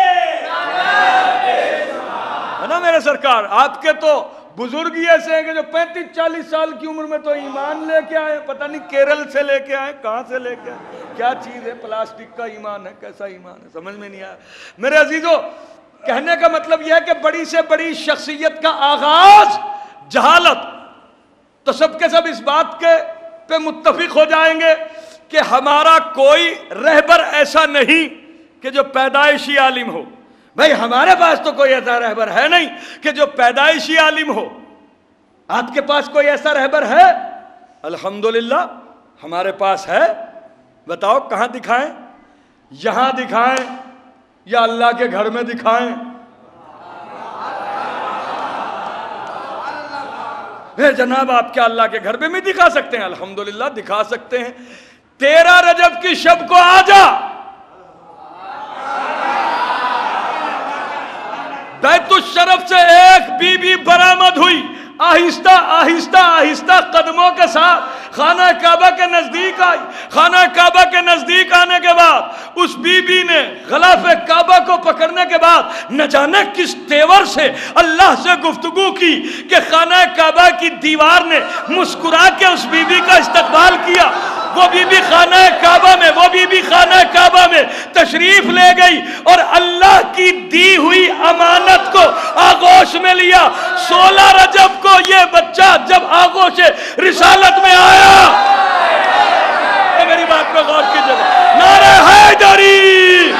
ہے نا میرے سرکار؟ آپ کے تو بزرگ ہی ایسے ہیں کہ جو 35-40 سال کی عمر میں تو ایمان لے کے آئے، پتہ نہیں کیرل سے لے کے آئے، کہاں سے لے کے آئے، کیا چیز ہے، پلاسٹک کا ایمان ہے، کیسا ایمان ہے، سمجھ میں نہیں آیا۔ میرے عزیزوں، کہنے کا مطلب یہ ہے کہ بڑی سے بڑی شخصیت کا آغاز جہالت۔ تو سب کے سب اس بات کے پہ متفق ہو جائیں گے کہ ہمارا کوئی رہبر ایسا نہیں کہ جو پیدائشی عالم ہو۔ بھائی ہمارے پاس تو کوئی ایسا رہبر ہے نہیں کہ جو پیدائشی عالم ہو۔ آپ کے پاس کوئی ایسا رہبر ہے؟ الحمدللہ ہمارے پاس ہے۔ بتاؤ کہاں دکھائیں؟ یہاں دکھائیں یا اللہ کے گھر میں دکھائیں؟ جناب آپ کیا اللہ کے گھر میں بھی دکھا سکتے ہیں؟ الحمدللہ دکھا سکتے ہیں۔ 13 رجب کی شب کو آ جا، بیت الشرف سے ایک بی بی برآمد ہوئی، آہستہ آہستہ آہستہ قدموں کے ساتھ خانہ کعبہ کے نزدیک آئی. خانہ کعبہ کے نزدیک آنے کے بعد اس بی بی نے غلاف کعبہ کو پکڑنے کے بعد نہ جانے کس تیور سے اللہ سے گفتگو کی کہ خانہ کعبہ کی دیوار نے مسکرا کے اس بی بی کا استقبال کیا. وہ بی بی خانہ کعبہ میں تشریف لے گئی اور اللہ کی دی ہوئی امانت کو آغوش میں لیا. 16 رجب کو یہ بچہ جب آغوش رسالت میں آیا، تو میری بات پہ غور کیجئے گا، نعرہ حیدری.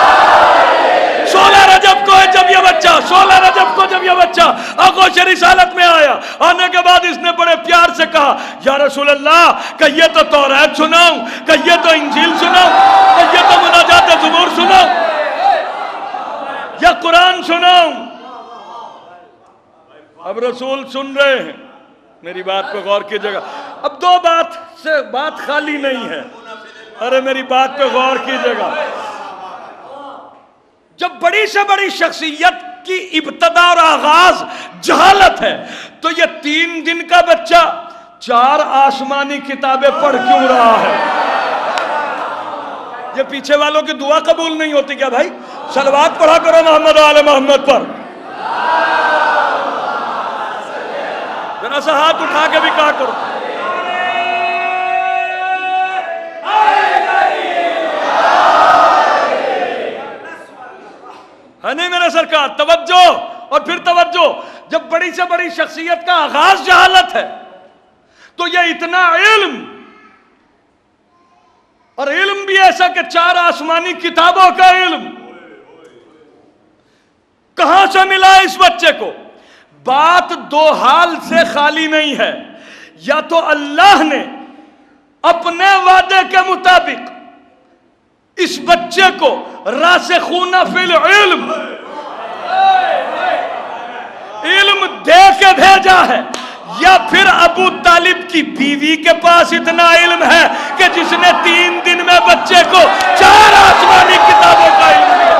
16 رجب کو جب یہ بچہ آغوش رسالت میں آیا، آنے کے بعد اس نے بڑے پیار سے کہا یا رسول اللہ کہیے تو توریت سناؤں، کہیے تو انجیل سناؤں، کہیے تو مناجات زبور سناؤں یا قرآن سناؤں. اب رسول سن رہے ہیں، میری بات پہ غور کیجئے گا. اب دو بات سے بات خالی نہیں ہے، ارے میری بات پہ غور کیجئے گا. جب بڑی سے بڑی شخصیت کی ابتدا اور آغاز جہالت ہے تو یہ 3 دن کا بچہ 4 آسمانی کتابیں پڑھ کیوں رہا ہے؟ یہ پیچھے والوں کی دعا قبول نہیں ہوتی کیا بھائی؟ صلوات پڑھا کرو محمد آل محمد پر. ذرا سا ہاتھ اٹھا کے بھی کہا کرو ہے نہیں میرے سرکار. توجہ اور پھر توجہ. جب بڑی سے بڑی شخصیت کا آغاز جہالت ہے تو یہ اتنا علم، اور علم بھی ایسا کہ 4 آسمانی کتابوں کا علم کہاں سے ملا اس بچے کو؟ بات 2 حال سے خالی نہیں ہے. یا تو اللہ نے اپنے وعدے کے مطابق اس بچے کو راسخون فی العلم علم دے کے بھیجا ہے، یا پھر ابو طالب کی بیوی کے پاس اتنا علم ہے کہ جس نے 3 دن میں بچے کو 4 آسمانی کتابوں کا علم دیا.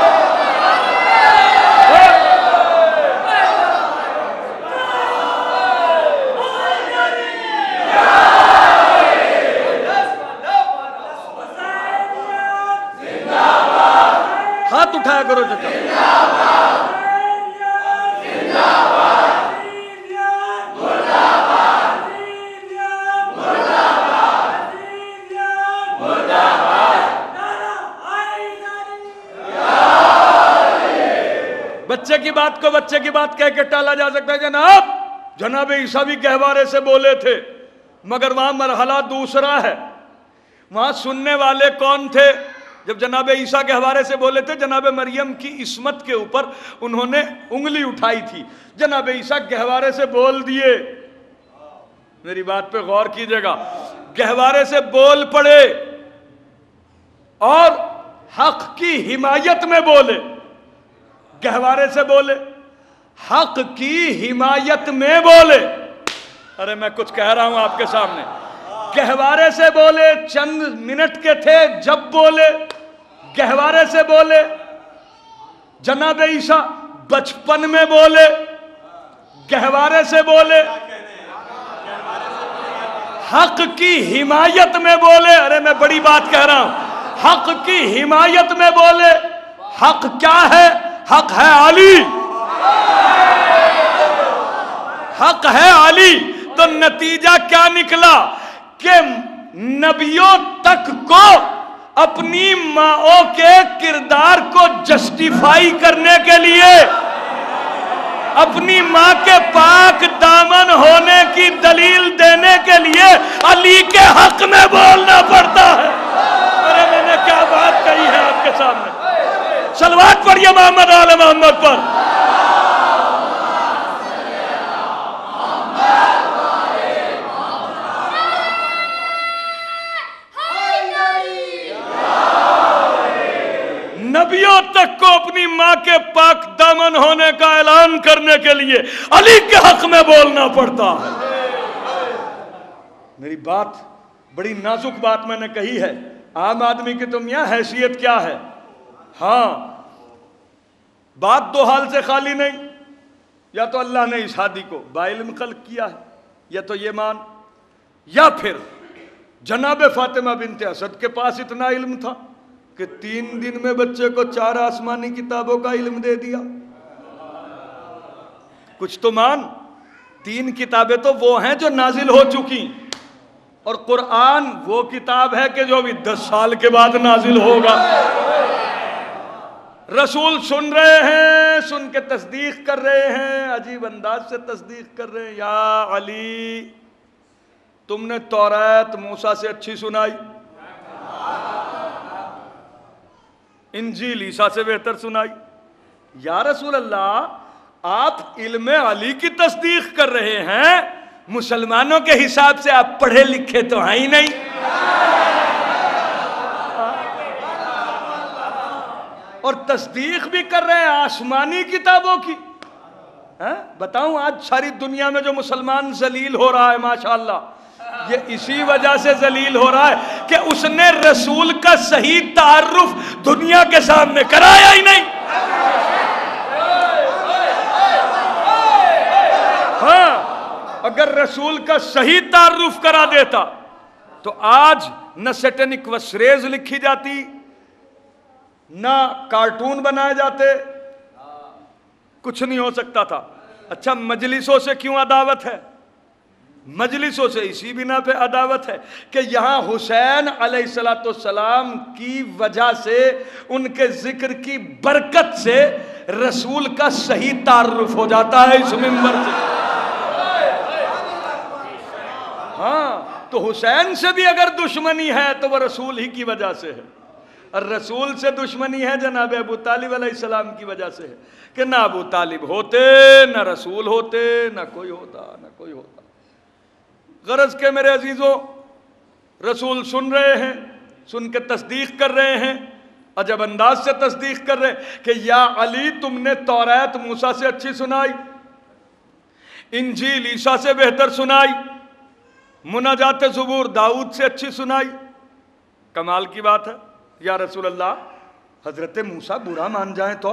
ہاتھ اٹھایا کرو چچا. بچے کی بات کو بچے کی بات کہہ کے ٹالا جا سکتا ہے. جناب عیسیٰ بھی گہوارے سے بولے تھے، مگر وہاں مرحلہ دوسرا ہے. وہاں سننے والے کون تھے؟ جب جناب عیسیٰ گہوارے سے بولے تھے، جناب مریم کی عصمت کے اوپر انہوں نے انگلی اٹھائی تھی. جناب عیسیٰ گہوارے سے بول دیے، میری بات پہ غور کیجئے گا، گہوارے سے بول پڑے اور حق کی حمایت میں بولے. گہوارے سے بولے، حق کی حمایت میں بولے. ارے میں کچھ کہہ رہا ہوں آپ کے سامنے. گہوارے سے بولے، چند منٹ کے تھے جب بولے. گہوارے سے بولے. جناب عیسیٰ بچپن میں بولے. گہوارے سے بولے. حق کی حمایت میں بولے. ارے میں بڑی بات کہہ رہا ہوں. حق کی حمایت میں بولے. حق کیا ہے؟ حق ہے علی. حق ہے علی. تو نتیجہ کیا نکلا کہ نبیوں تک کو اپنی ماں کے کردار کو جسٹیفائی کرنے کے لیے، اپنی ماں کے پاک دامن ہونے کی دلیل دینے کے لیے علی کے حق میں بولنا پڑتا ہے. ارے میں نے کیا بات کہی ہے آپ کے سامنے. صلوات پڑھیے محمد آل محمد پر. نبیوں تک کو اپنی ماں کے پاک دامن ہونے کا اعلان کرنے کے لیے علی کے حق میں بولنا پڑتا ہے. میری بات بڑی نازک بات میں نے کہی ہے. عام آدمی کی تو میاں حیثیت کیا ہے؟ ہاں، بات 2 حال سے خالی نہیں. یا تو اللہ نے اس ہادی کو با علم خلق کیا ہے، یا تو یہ مان، یا پھر جناب فاطمہ بنت اسد کے پاس اتنا علم تھا کہ 3 دن میں بچے کو 4 آسمانی کتابوں کا علم دے دیا. کچھ تو مان. 3 کتابیں تو وہ ہیں جو نازل ہو چکی، اور قرآن وہ کتاب ہے کہ جو ابھی 10 سال کے بعد نازل ہوگا. رسول سن رہے ہیں، سن کے تصدیق کر رہے ہیں، عجیب انداز سے تصدیق کر رہے ہیں. یا علی، تم نے توریت موسیٰ سے اچھی سنائی، انجیل عیسیٰ سے بہتر سنائی. یا رسول اللہ، آپ علم علی کی تصدیق کر رہے ہیں، مسلمانوں کے حساب سے آپ پڑھے لکھے تو ہیں ہی نہیں. اور تصدیق بھی کر رہے ہیں آسمانی کتابوں کی. بتاؤں آج ساری دنیا میں جو مسلمان ذلیل ہو رہا ہے ماشاءاللہ، یہ اسی وجہ سے ذلیل ہو رہا ہے کہ اس نے رسول کا صحیح تعارف دنیا کے سامنے کرایا ہی نہیں. ہاں، اگر رسول کا صحیح تعارف کرا دیتا تو آج نہ سیٹنک وسریز لکھی جاتی، نہ کارٹون بنائے جاتے، کچھ نہیں ہو سکتا تھا. اچھا، مجلسوں سے کیوں عداوت ہے؟ مجلسوں سے اسی بنا پہ عداوت ہے کہ یہاں حسین علیہ السلام کی وجہ سے، ان کے ذکر کی برکت سے رسول کا صحیح تعارف ہو جاتا ہے اس منبر سے. ہاں، تو حسین سے بھی اگر دشمنی ہے تو وہ رسول ہی کی وجہ سے ہے، اور رسول سے دشمنی ہے جناب ابو طالب علیہ السلام کی وجہ سے ہے کہ نہ ابو طالب ہوتے، نہ رسول ہوتے، نہ کوئی ہوتا. غرض کہ میرے عزیزوں، رسول سن رہے ہیں، سن کے تصدیق کر رہے ہیں، عجب انداز سے تصدیق کر رہے ہیں کہ یا علی، تم نے توریت موسیٰ سے اچھی سنائی، انجیل عیسیٰ سے بہتر سنائی، مناجات زبور داؤد سے اچھی سنائی. کمال کی بات ہے. یا رسول اللہ، حضرت موسیٰ برا مان جائیں تو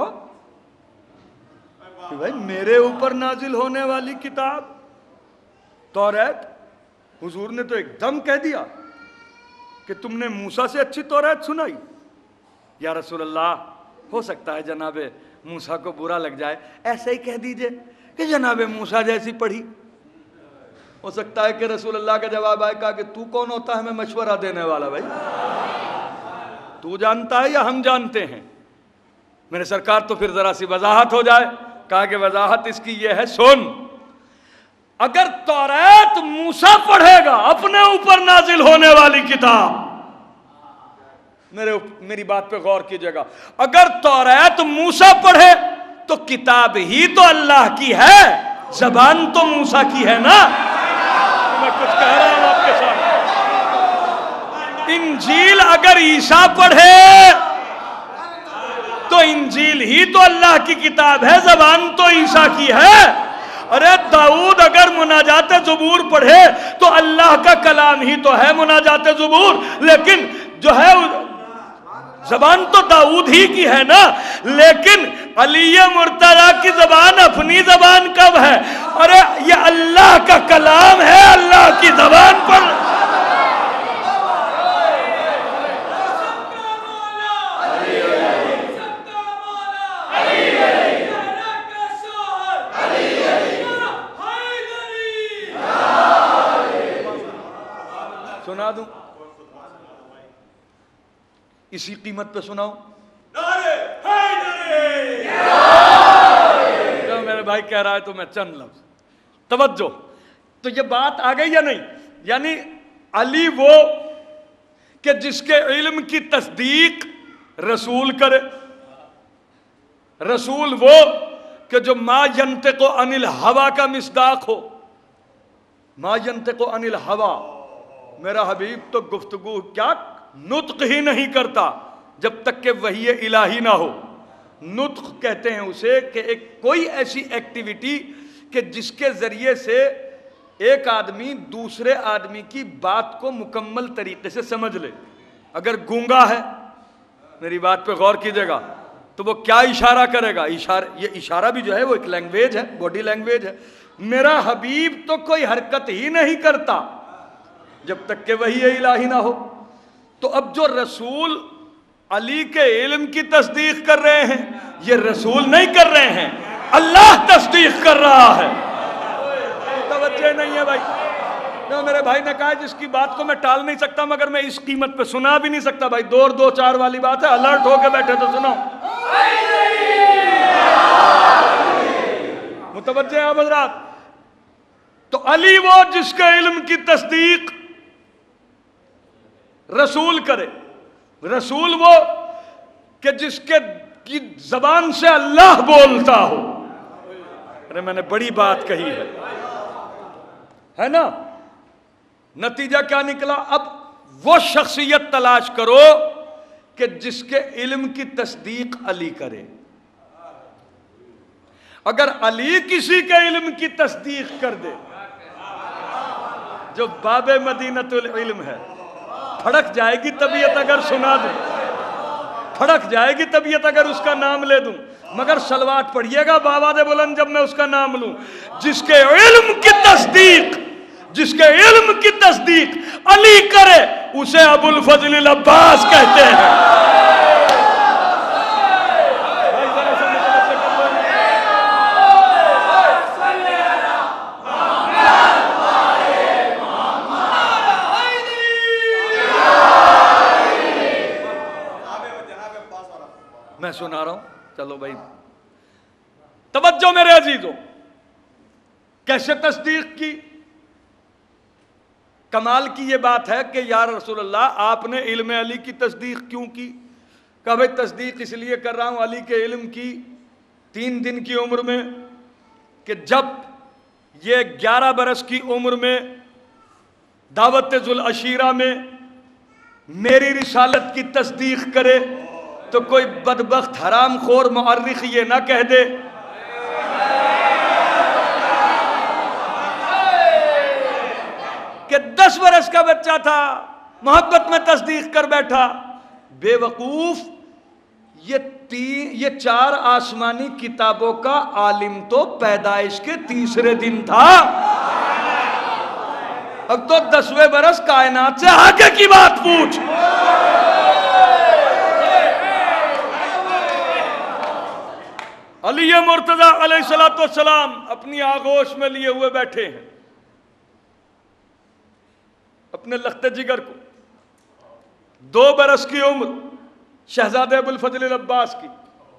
کہ بھائی میرے اوپر نازل ہونے والی کتاب توریت، حضور نے تو ایک دم کہہ دیا کہ تم نے موسیٰ سے اچھی توریت سنائی. یا رسول اللہ، ہو سکتا ہے جناب موسیٰ کو برا لگ جائے، ایسے ہی کہہ دیجئے کہ جناب موسیٰ جیسی پڑھی. ہو سکتا ہے کہ رسول اللہ کا جواب آئے کہا کہ تو کون ہوتا ہے ہمیں مشورہ دینے والا؟ بھائی تو جانتا ہے یا ہم جانتے ہیں؟ میرے سرکار تو پھر ذرا سی وضاحت ہو جائے. کہا کہ وضاحت اس کی یہ ہے، سن، اگر توریت موسیٰ پڑھے گا، اپنے اوپر نازل ہونے والی کتاب، میری بات پہ غور کیجئے گا، اگر توریت موسیٰ پڑھے تو کتاب ہی تو اللہ کی ہے، زبان تو موسیٰ کی ہے نا. میں کچھ کہہ رہا ہوں آپ کے سامنے. انجیل اگر عیسیٰ پڑھے تو انجیل ہی تو اللہ کی کتاب ہے، زبان تو عیسیٰ کی ہے. ارے داؤد اگر مناجات زبور پڑھے تو اللہ کا کلام ہی تو ہے مناجات زبور، لیکن جو ہے زبان تو داؤد ہی کی ہے نا. لیکن علی مرتضیٰ کی زبان اپنی زبان کب ہے؟ ارے یہ اللہ کا کلام ہے، اللہ کی زبان پر. سنا دوں، اسی قیمت پہ سناؤں. میرے بھائی کہہ رہا ہے تو میں چند لفظ. توجہ، تو یہ بات آ گئی یا نہیں؟ یعنی علی وہ کہ جس کے علم کی تصدیق رسول کرے، رسول وہ کہ جو ما ینطق عن الہوا کا مصداق ہو. ما ینطق عن الہوا، میرا حبیب تو گفتگو کیا نطق ہی نہیں کرتا جب تک کہ وحی الہی نہ ہو. نطق کہتے ہیں اسے کہ کوئی ایسی ایکٹیویٹی کہ جس کے ذریعے سے ایک آدمی دوسرے آدمی کی بات کو مکمل طریقے سے سمجھ لے. اگر گونگا ہے، میری بات پہ غور کیجئے گا، تو وہ کیا اشارہ کرے گا؟ یہ اشارہ بھی جو ہے وہ ایک لینگویج ہے، باڈی لینگویج ہے. میرا حبیب تو کوئی حرکت ہی نہیں کرتا جب تک کہ وحی الہی نہ ہو۔ تو اب جو رسول علی کے علم کی تصدیق کر رہے ہیں، یہ رسول نہیں کر رہے ہیں، اللہ تصدیق کر رہا ہے۔ توجہ نہیں ہے بھائی، جو میرے بھائی نے کہا جس کی بات کو میں ٹال نہیں سکتا مگر میں اس قیمت پہ سنا بھی نہیں سکتا بھائی، دو چار والی بات ہے، الرٹ ہو کے بیٹھے تو سنو۔ متوجہ ہے حضرات؟ تو علی وہ جس کے علم کی تصدیق رسول کرے، رسول وہ کہ جس کے کی زبان سے اللہ بولتا ہو۔ ارے میں نے بڑی بات کہی ہے نا؟ نتیجہ کیا نکلا؟ اب وہ شخصیت تلاش کرو کہ جس کے علم کی تصدیق علی کرے۔ اگر علی کسی کے علم کی تصدیق کر دے، جو باب مدینۃ العلم ہے، پھڑک جائے گی طبیعت اگر سنا دوں، پھڑک جائے گی طبیعت اگر اس کا نام لے دوں، مگر صلوات پڑھیے گا بابا بلند جب میں اس کا نام لوں۔ جس کے علم کی تصدیق، جس کے علم کی تصدیق علی کرے، اسے ابو الفضل العباس کہتے ہیں۔ میں سنا رہا ہوں، چلو بھائی توجہ میرے عزیزوں۔ کیسے تصدیق کی؟ کمال کی یہ بات ہے کہ یا رسول اللہ آپ نے علم علی کی تصدیق کیوں کی؟ کہا بھائی تصدیق اس لیے کر رہا ہوں علی کے علم کی 3 دن کی عمر میں، کہ جب یہ 11 برس کی عمر میں دعوت ذوالعشیرہ میں میری رسالت کی تصدیق کرے تو کوئی بدبخت حرام خور مؤرخ یہ نہ کہہ دے کہ 10 برس کا بچہ تھا، محبت میں تصدیق کر بیٹھا۔ بے وقوف، یہ 4 آسمانی کتابوں کا عالم تو پیدائش کے 3 دن تھا، اب تو 10ویں برس کائنات سے آگے کی بات پوچھ۔ علی مرتضیٰ علیہ السلام اپنی آغوش میں لیے ہوئے بیٹھے ہیں اپنے لخت جگر کو، 2 برس کی عمر شہزادے ابو الفضل العباس کی۔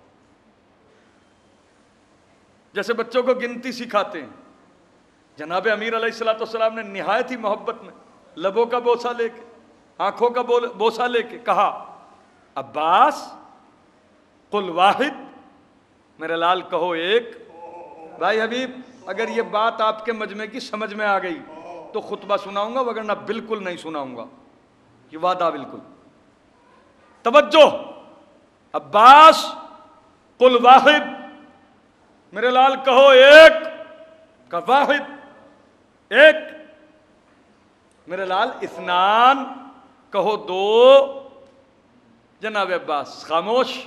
جیسے بچوں کو گنتی سکھاتے ہیں، جناب امیر علیہ السلام نے نہایت ہی محبت میں لبوں کا بوسہ لے کے، آنکھوں کا بوسہ لے کے کہا، عباس قل واحد، میرے لال کہو ایک۔ بھائی حبیب اگر یہ بات آپ کے مجمع کی سمجھ میں آ گئی تو خطبہ سناؤں گا، وگرنہ بالکل نہیں سناؤں گا، یہ وعدہ بالکل۔ توجہ، عباس قل واحد، میرے لال کہو ایک، کہ واحد ایک، میرے لال اثنان کہو 2، جناب عباس خاموش۔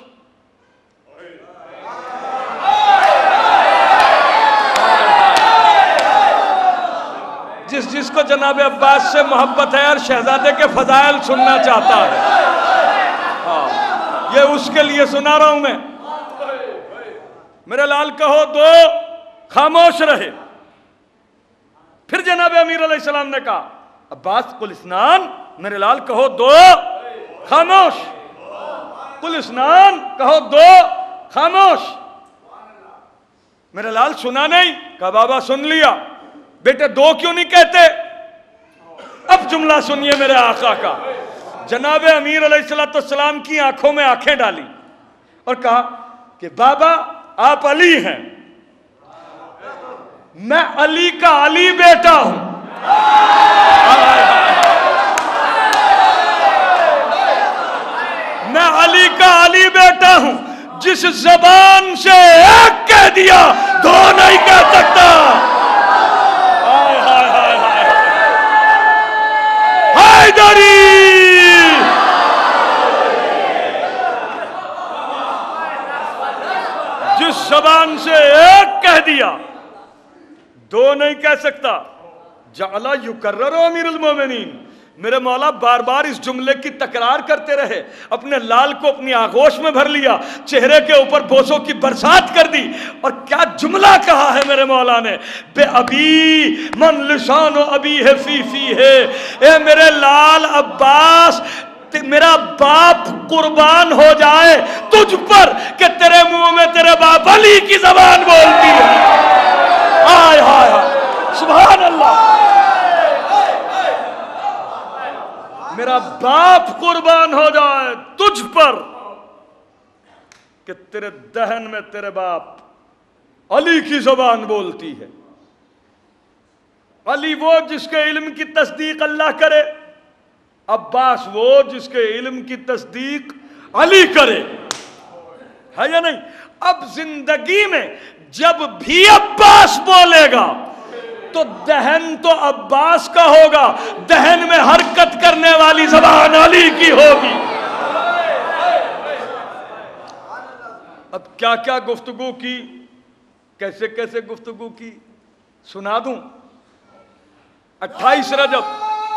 جس کو جناب عباس سے محبت ہے اور شہزادے کے فضائل سننا چاہتا ہے، ہاں یہ اس کے لیے سنا رہا ہوں میں۔ میرے لال کہو 2، خاموش رہے۔ پھر جناب امیر علیہ السلام نے کہا، عباس قل اثنان، میرے لال کہو 2، خاموش۔ قل اثنان کہو 2، خاموش۔ میرے لال سنا نہیں؟ کہا بابا سن لیا۔ بیٹے 2 کیوں نہیں کہتے؟ اب جملہ سنیے میرے آقا کا۔ جناب امیر علیہ السلام کی آنکھوں میں آنکھیں ڈالی اور کہا کہ بابا آپ علی ہیں، میں علی کا علی بیٹا ہوں، میں علی کا علی بیٹا ہوں، جس زبان سے ایک کہہ دیا 2 نہیں کہہ سکتا۔ جس زبان سے ایک کہہ دیا 2 نہیں کہہ سکتا۔ جعل یکرر امیر المومنین میرے مولا بار بار اس جملے کی تکرار کرتے رہے، اپنے لال کو اپنی آغوش میں بھر لیا، چہرے کے اوپر بوسوں کی برسات کر دی، اور کیا جملہ کہا ہے میرے مولا نے، بے ابی من لسان و ابی ہے فی فی ہے، اے میرے لال عباس میرا باپ قربان ہو جائے تجھ پر کہ تیرے منہ میں تیرے باپ علی کی زبان بولتی ہے۔ آئے ہائے ہائے سبحان اللہ، میرا باپ قربان ہو جائے تجھ پر کہ تیرے دہن میں تیرے باپ علی کی زبان بولتی ہے۔ علی وہ جس کے علم کی تصدیق اللہ کرے، عباس وہ جس کے علم کی تصدیق علی کرے، ہے یا نہیں؟ اب زندگی میں جب بھی عباس بولے گا تو دہن تو عباس کا ہوگا، دہن میں حرکت کرنے والی زبان علی کی ہوگی۔ اب کیا کیا گفتگو کی، کیسے کیسے گفتگو کی، سنا دوں۔ 28 رجب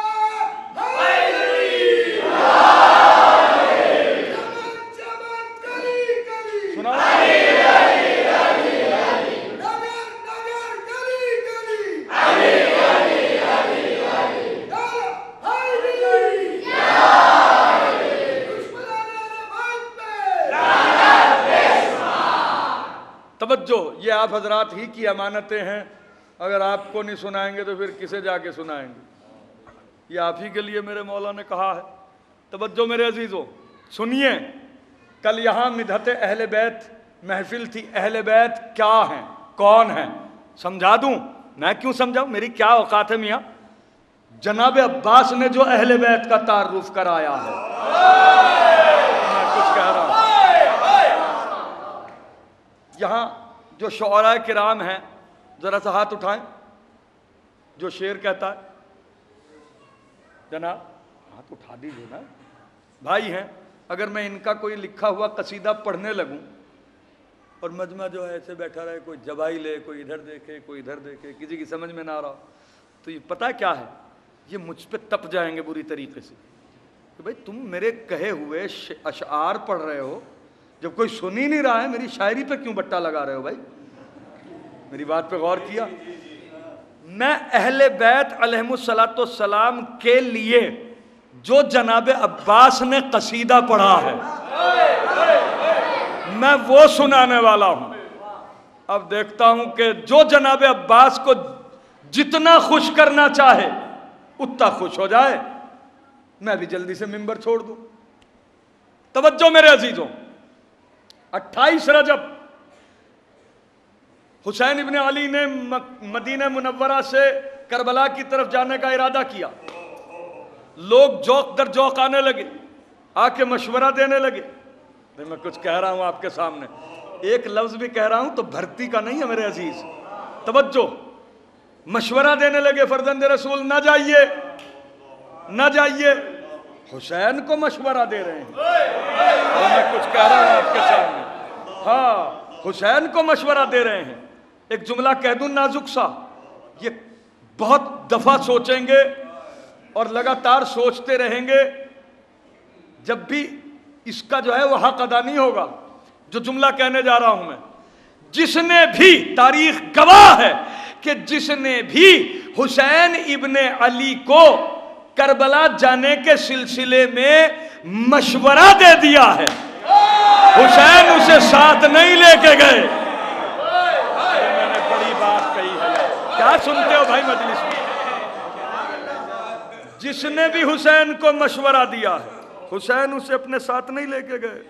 توجہ، یہ آپ حضرات ہی کی امانتیں ہیں، اگر آپ کو نہیں سنائیں گے تو پھر کسے جا کے سنائیں گے؟ یہ آپ ہی کے لیے میرے مولا نے کہا ہے۔ توجہ میرے عزیزوں، سنیے، کل یہاں مدحت اہل بیت محفل تھی۔ اہل بیت کیا ہیں، کون ہیں، سمجھا دوں؟ میں کیوں سمجھاؤں، میری کیا اوقات ہے میاں؟ جناب عباس نے جو اہل بیت کا تعارف کرایا ہے، میں کچھ کہہ رہا ہوں۔ یہاں جو شعراء کرام ہیں ذرا سا ہاتھ اٹھائیں، جو شعر کہتا ہے، جناب ہاتھ اٹھا دیجیے نا، بھائی ہیں۔ اگر میں ان کا کوئی لکھا ہوا قصیدہ پڑھنے لگوں اور مجمع جو ہے ایسے بیٹھا رہے، کوئی جوائی لے، کوئی ادھر دیکھے، کوئی ادھر دیکھے، کسی کی سمجھ میں نہ آ رہا، تو یہ پتہ کیا ہے، یہ مجھ پہ تپ جائیں گے بری طریقے سے کہ بھائی تم میرے کہے ہوئے اشعار پڑھ رہے ہو، جب کوئی سن ہی نہیں رہا ہے میری شاعری پہ کیوں بٹا لگا رہے ہو؟ بھائی میری بات پہ غور کیا؟ میں اہل بیت علیہم الصلاۃ والسلام کے لیے جو جناب عباس نے قصیدہ پڑھا ہے میں وہ سنانے والا ہوں۔ اب دیکھتا ہوں کہ جو جناب عباس کو جتنا خوش کرنا چاہے اتنا خوش ہو جائے، میں بھی جلدی سے منبر چھوڑ دوں۔ توجہ میرے عزیزوں، 28 رجب حسین ابن علی نے مدینہ منورہ سے کربلا کی طرف جانے کا ارادہ کیا۔ لوگ جوق در جوق آنے لگے، آ کے مشورہ دینے لگے۔ میں کچھ کہہ رہا ہوں آپ کے سامنے، ایک لفظ بھی کہہ رہا ہوں تو بھرتی کا نہیں ہے میرے عزیز، توجہ۔ مشورہ دینے لگے، فرزند رسول نہ جائیے نہ جائیے، حسین کو مشورہ دے رہے ہیں۔ میں کچھ کہہ رہا ہوں آپ کے سامنے، ہاں حسین کو مشورہ دے رہے ہیں۔ ایک جملہ کہہ دوں نازک سا، یہ بہت دفعہ سوچیں گے اور لگاتار سوچتے رہیں گے، جب بھی اس کا جو ہے وہ حق ادا نہیں ہوگا۔ جو جملہ کہنے جا رہا ہوں میں، جس نے بھی، تاریخ گواہ ہے کہ جس نے بھی حسین ابن علی کو کربلا جانے کے سلسلے میں مشورہ دے دیا ہے، حسین اسے ساتھ نہیں لے کے گئے۔ میں نے بڑی بات کہی ہے، کیا سنتے ہو بھائی مجلس میں؟ جس نے بھی حسین کو مشورہ دیا ہے حسین اسے اپنے ساتھ نہیں لے کے گئے۔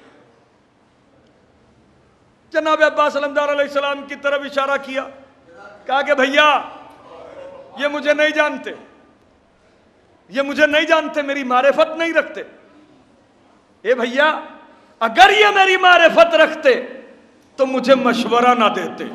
جناب عباس علمدار علیہ السلام کی طرف اشارہ کیا، کہا کہ بھیا یہ مجھے نہیں جانتے، یہ مجھے نہیں جانتے، میری معرفت نہیں رکھتے۔ اے بھیا اگر یہ میری معرفت رکھتے تو مجھے مشورہ نہ دیتے،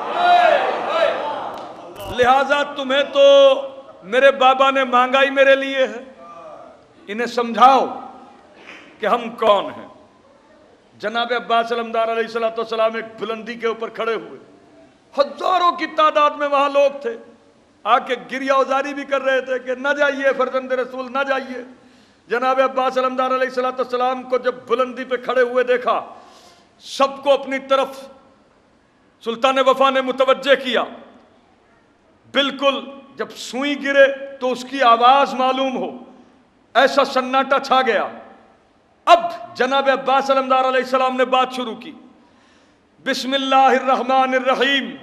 لہذا تمہیں تو میرے بابا نے مانگا ہی میرے لیے ہے، انہیں سمجھاؤ کہ ہم کون ہیں۔ جناب عباس علمدار علیہ السلام ایک بلندی کے اوپر کھڑے ہوئے، ہزاروں کی تعداد میں وہاں لوگ تھے، آ کے گریہ ازاری بھی کر رہے تھے کہ نہ جائیے فرزند رسول نہ جائیے۔ جناب عباس علمدار علیہ السلام کو جب بلندی پہ کھڑے ہوئے دیکھا، سب کو اپنی طرف سلطان وفا نے متوجہ کیا، بالکل جب سوئی گرے تو اس کی آواز معلوم ہو، ایسا سناٹا چھا گیا۔ اب جناب عباس علمدار علیہ السلام نے بات شروع کی، بسم اللہ الرحمن الرحیم،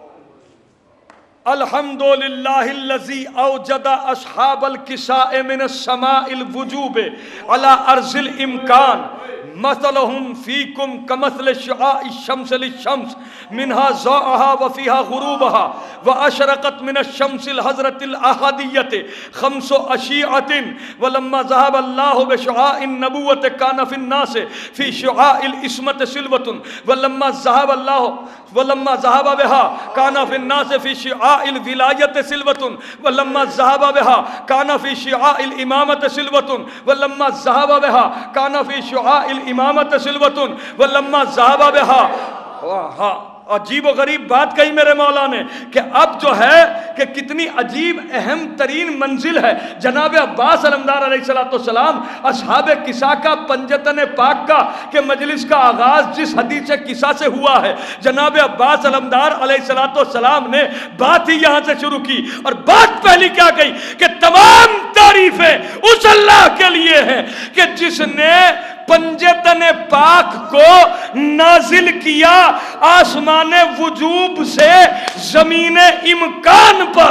الحمدللہ الذی اوجد اصحاب الکساء من السماء الوجوب علی ارض الامکان مثلهم فیکم کمثل شعاع الشمس للشمس منها ضاءها وفيها غروبها واشرقت من الشمس الحضرة الأحدية 5 أشعة ولما ذهب الله بشعاع النبوة كان في الناس في شعاع الإسمة سلوة ولما ذهب بها كان في الناس في شعاع الولایت سلوة ولما ذهب بها كان في شعاع الامامت سلوة ولما ذهب بها كان في شعاع الامامت سلوة ولما ذهب بها۔ عجیب و غریب بات کہی میرے مولا نے کہ اب جو ہے کہ کتنی عجیب اہم ترین منزل ہے جناب عباس علمدار علیہ السلام اصحاب کسا کا پنجتن پاک کا کہ مجلس کا آغاز جس حدیث کسا سے ہوا ہے، جناب عباس علمدار علیہ السلام نے بات ہی یہاں سے شروع کی، اور بات پہلی کیا کہی کہ تمام تعریفیں اس اللہ کے لیے ہیں کہ جس نے پنجتن پاک کو نازل کیا آسمان وجوب سے زمین امکان پر۔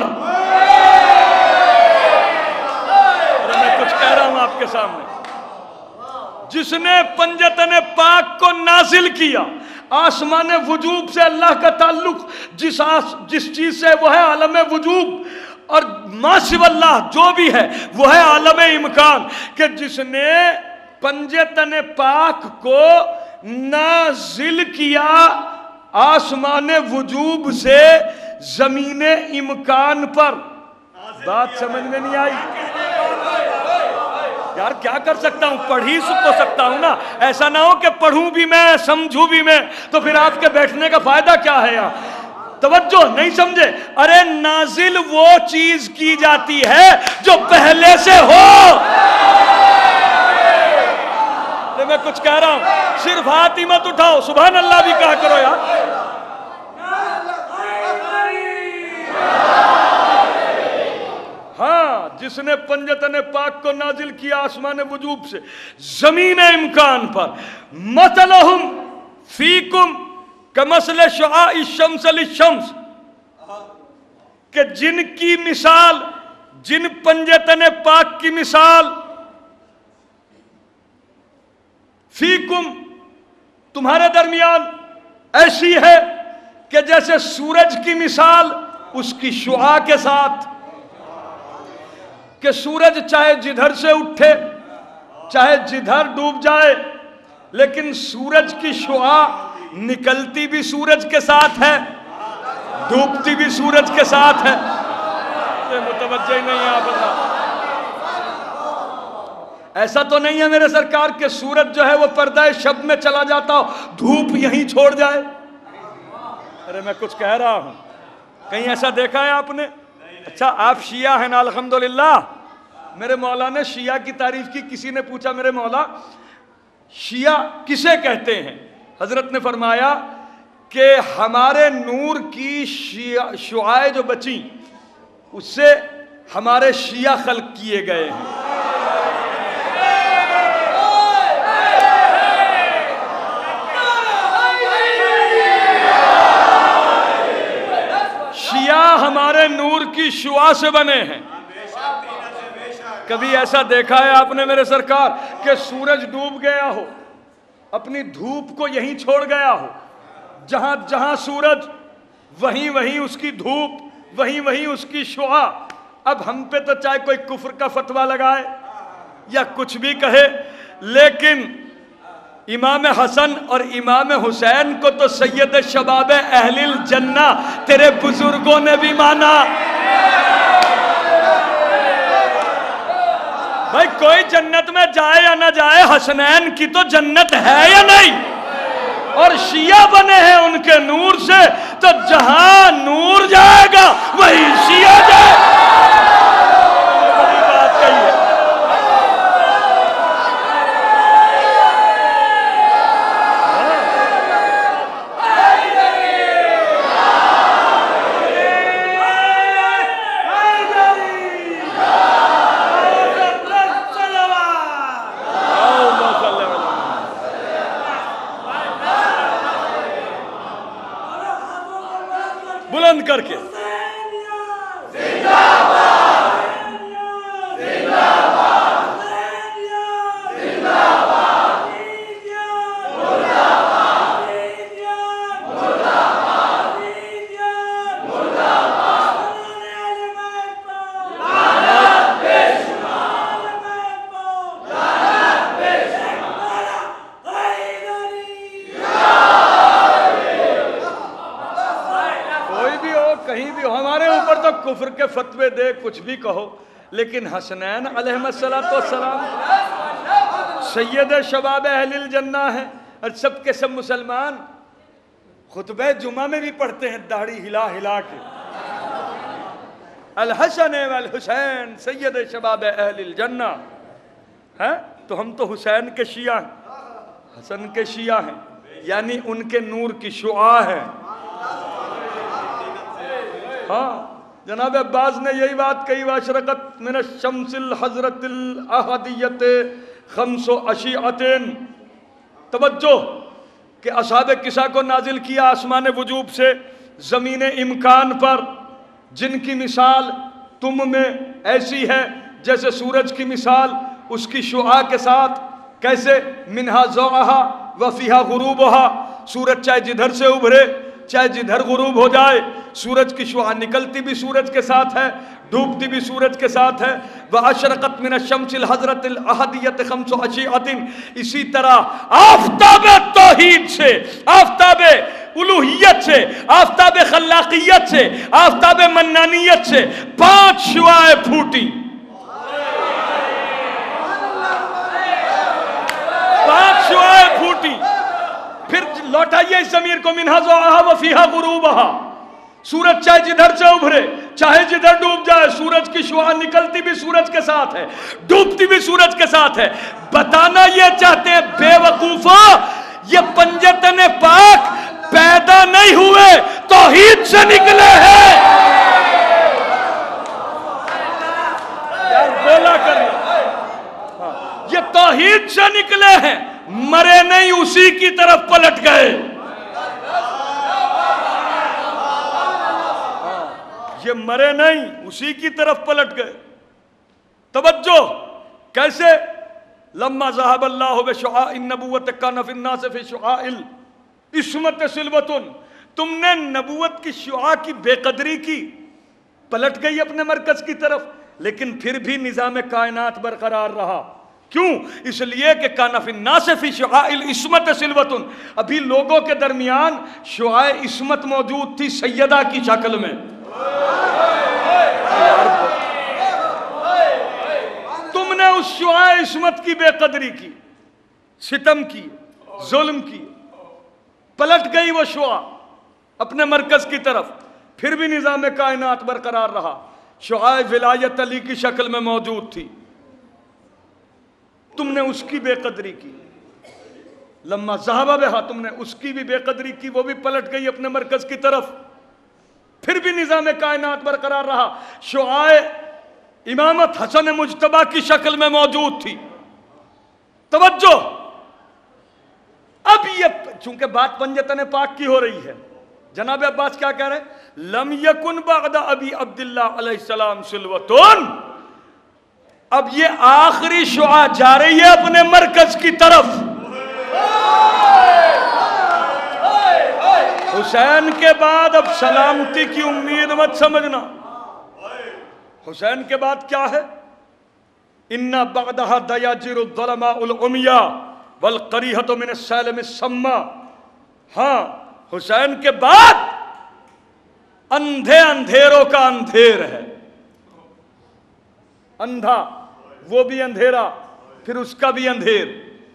میں کچھ کہہ رہا ہوں آپ کے سامنے، جس نے پنجتن پاک کو نازل کیا آسمان وجوب سے، اللہ کا تعلق جس چیز سے وہ ہے عالم وجوب، اور ما سوی اللہ جو بھی ہے وہ ہے عالم امکان، کہ جس نے پنجتن پاک کو نازل کیا آسمان وجوب سے زمین امکان پر۔ بات سمجھ میں نہیں آئی؟ یار کیا کر سکتا ہوں، پڑھ ہی تو سکتا ہوں نا، ایسا نہ ہو کہ پڑھوں بھی میں سمجھوں بھی میں، تو پھر آپ کے بیٹھنے کا فائدہ کیا ہے یار؟ توجہ نہیں سمجھے؟ ارے نازل وہ چیز کی جاتی ہے جو پہلے سے ہو۔ میں کچھ کہہ رہا ہوں، صرف ہاتھ ہی مت اٹھاؤ، سبحان اللہ بھی کہا کرو یار۔ ہاں، جس نے پنجتن پاک کو نازل کیا آسمان وجوب سے زمین امکان پر، مثلہم فیکم کمثل شعاع الشمس للشمس، کہ جن کی مثال، جن پنجتن پاک کی مثال، فیکم تمہارے درمیان ایسی ہے کہ جیسے سورج کی مثال اس کی شعاع کے ساتھ، کہ سورج چاہے جدھر سے اٹھے چاہے جدھر ڈوب جائے، لیکن سورج کی شعاع نکلتی بھی سورج کے ساتھ ہے، ڈوبتی بھی سورج کے ساتھ ہے۔ متوجہ ہی نہیں ہے آپ اللہ۔ ایسا تو نہیں ہے میرے سرکار کہ سورج جو ہے وہ پردہ شب میں چلا جاتا ہو، دھوپ یہیں چھوڑ جائے۔ ارے میں کچھ کہہ رہا ہوں، کہیں ایسا دیکھا ہے آپ نے؟ اچھا آپ شیعہ ہیں نا، الحمدللہ۔ میرے مولا نے شیعہ کی تعریف کی، کسی نے پوچھا میرے مولا شیعہ کسے کہتے ہیں؟ حضرت نے فرمایا کہ ہمارے نور کی شعاعیں جو بچیں اس سے ہمارے شیعہ خلق کیے گئے ہیں۔ شیعہ ہمارے نور کی شعاع سے بنے ہیں۔ کبھی ایسا دیکھا ہے آپ نے میرے سرکار کہ سورج ڈوب گیا ہو، اپنی دھوپ کو یہیں چھوڑ گیا ہو، جہاں جہاں سورج وہیں وہیں اس کی دھوپ، وہیں وہیں اس کی شعاع۔ اب ہم پہ تو چاہے کوئی کفر کا فتویٰ لگائے یا کچھ بھی کہے، لیکن امام حسن اور امام حسین کو تو سید شباب اہل الجنہ تیرے بزرگوں نے بھی مانا۔ بھائی کوئی جنت میں جائے یا نہ جائے، حسنین کی تو جنت ہے یا نہیں؟ اور شیعہ بنے ہیں ان کے نور سے، تو جہاں نور جائے گا وہی شیعہ جائے گا۔ تو کفر کے فتوے دے، کچھ بھی کہو، لیکن حسنین علیہ السلام سید شباب اہل الجنہ ہیں، اور سب کے سب مسلمان خطبہ جمعہ میں بھی پڑھتے ہیں داڑھی ہلا ہلا کے، الحسن والحسین سید شباب اہل الجنہ ہے، تو ہم تو حسین کے شیعہ ہیں، حسن کے شیعہ ہیں، یعنی ان کے نور کی شعاع ہیں۔ ہاں جناب عباس نے یہی بات کہی، واشرقت من الشمس الحضرت الاحدیت خمس اشیعتین، توجہ کہ اصحاب کسا کو نازل کیا آسمان وجوب سے زمین امکان پر، جن کی مثال تم میں ایسی ہے جیسے سورج کی مثال اس کی شعاع کے ساتھ، کیسے منہا ضوءہا وفیہا غروبہا، سورج چاہے جدھر سے ابھرے چاہے جدھر غروب ہو جائے، سورج کی شعاع نکلتی بھی سورج کے ساتھ ہے، ڈوبتی بھی سورج کے ساتھ ہے۔ وَأَشْرَقَتْ مِنَ الشَّمْسِ الْحَضْرَةِ الْأَحَدِيَّةِ خَمْسُ أَشِيعَةٍ، اسی طرح آفتاب توحید سے، آفتاب الوہیت سے، آفتاب خلاقیت سے، آفتاب منانیت سے 5 شعاعیں پھوٹی، 5 شعاعیں پھوٹی۔ پھر لوٹائیے اس ضمیر کو، منہا ضوءہا وفیہا غروبہا، سورج چاہے جدھر سے ابھرے چاہے جدھر ڈوب جائے، سورج کی شعاع نکلتی بھی سورج کے ساتھ ہے، ڈوبتی بھی سورج کے ساتھ ہے۔ بتانا یہ چاہتے ہیں بے وقوفا، یہ پنجتن پاک پیدا نہیں ہوئے، توحید سے نکلے ہیں۔ یار بولا کریں، یہ توحید سے نکلے ہیں، مرے نہیں اسی کی طرف پلٹ گئے۔ یہ مرے نہیں اسی کی طرف پلٹ گئے۔ توجہ کیسے؟ لما ذهب اللہ بشعاع النبوت کان فی الناس فی شعاع العصمت سلوۃ، تم نے نبوت کی شعاع کی بے قدری کی، پلٹ گئی اپنے مرکز کی طرف، لیکن پھر بھی نظام کائنات برقرار رہا۔ کیوں؟ اس لیے کہ کان فی الناس فی شعاع العصمت سلوۃ، ابھی لوگوں کے درمیان شعاع عصمت موجود تھی سیدہ کی شکل میں۔ تم نے اس شعاع عصمت کی بے قدری کی، ستم کی، ظلم کی، پلٹ گئی وہ شعاع اپنے مرکز کی طرف، پھر بھی نظام کائنات برقرار رہا۔ شعاع ولایت علی کی شکل میں موجود تھی، تم نے اس کی بے قدری کی۔ لما ذهب بہا، تم نے اس کی بھی بے قدری کی، وہ بھی پلٹ گئی اپنے مرکز کی طرف، پھر بھی نظام کائنات برقرار رہا۔ شعاع امامت حسن مجتبی کی شکل میں موجود تھی۔ توجہ، اب یہ چونکہ بات پنجتن پاک کی ہو رہی ہے، جناب عباس کیا کہہ رہے ہیں؟ لم یکن بعد ابی عبداللہ علیہ السلام سلوتون، اب یہ آخری شعاع جا رہی ہے اپنے مرکز کی طرف۔ حسین کے بعد اب سلامتی کی امید مت سمجھنا، حسین کے بعد کیا ہے؟ اِنَّ بَعْدَهَا دَيَاجِرُ الظَّلَمَاءُ الْعُمْيَا وَالْقَرِيحَةُ مِنَ السَّالِمِ السَّمَّا، ہاں حسین کے بعد اندھے اندھیروں کا اندھیر ہے، اندھا وہ بھی اندھیرا، پھر اس کا بھی اندھیر۔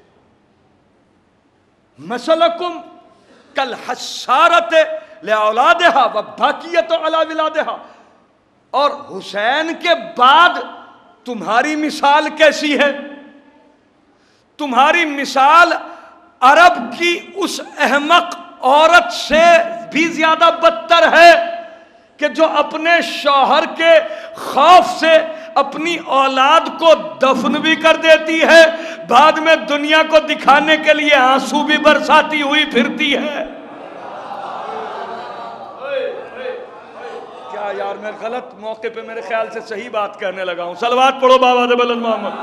مَثَلَكُمْ كَالْحَسَّارَةِ لِأَوْلَادِهَا وَبَاقِيَةُ عَلَى وِلَادِهَا، اور حسین کے بعد تمہاری مثال کیسی ہے؟ تمہاری مثال عرب کی اس احمق عورت سے بھی زیادہ بدتر ہے کہ جو اپنے شوہر کے خوف سے اپنی اولاد کو دفن بھی کر دیتی ہے، بعد میں دنیا کو دکھانے کے لیے آنسو بھی برساتی ہوئی پھرتی ہے۔ کیا یار میں غلط موقع پہ میرے خیال سے صحیح بات کہنے لگا ہوں؟ صلوات پڑھو بابا بلند محمد۔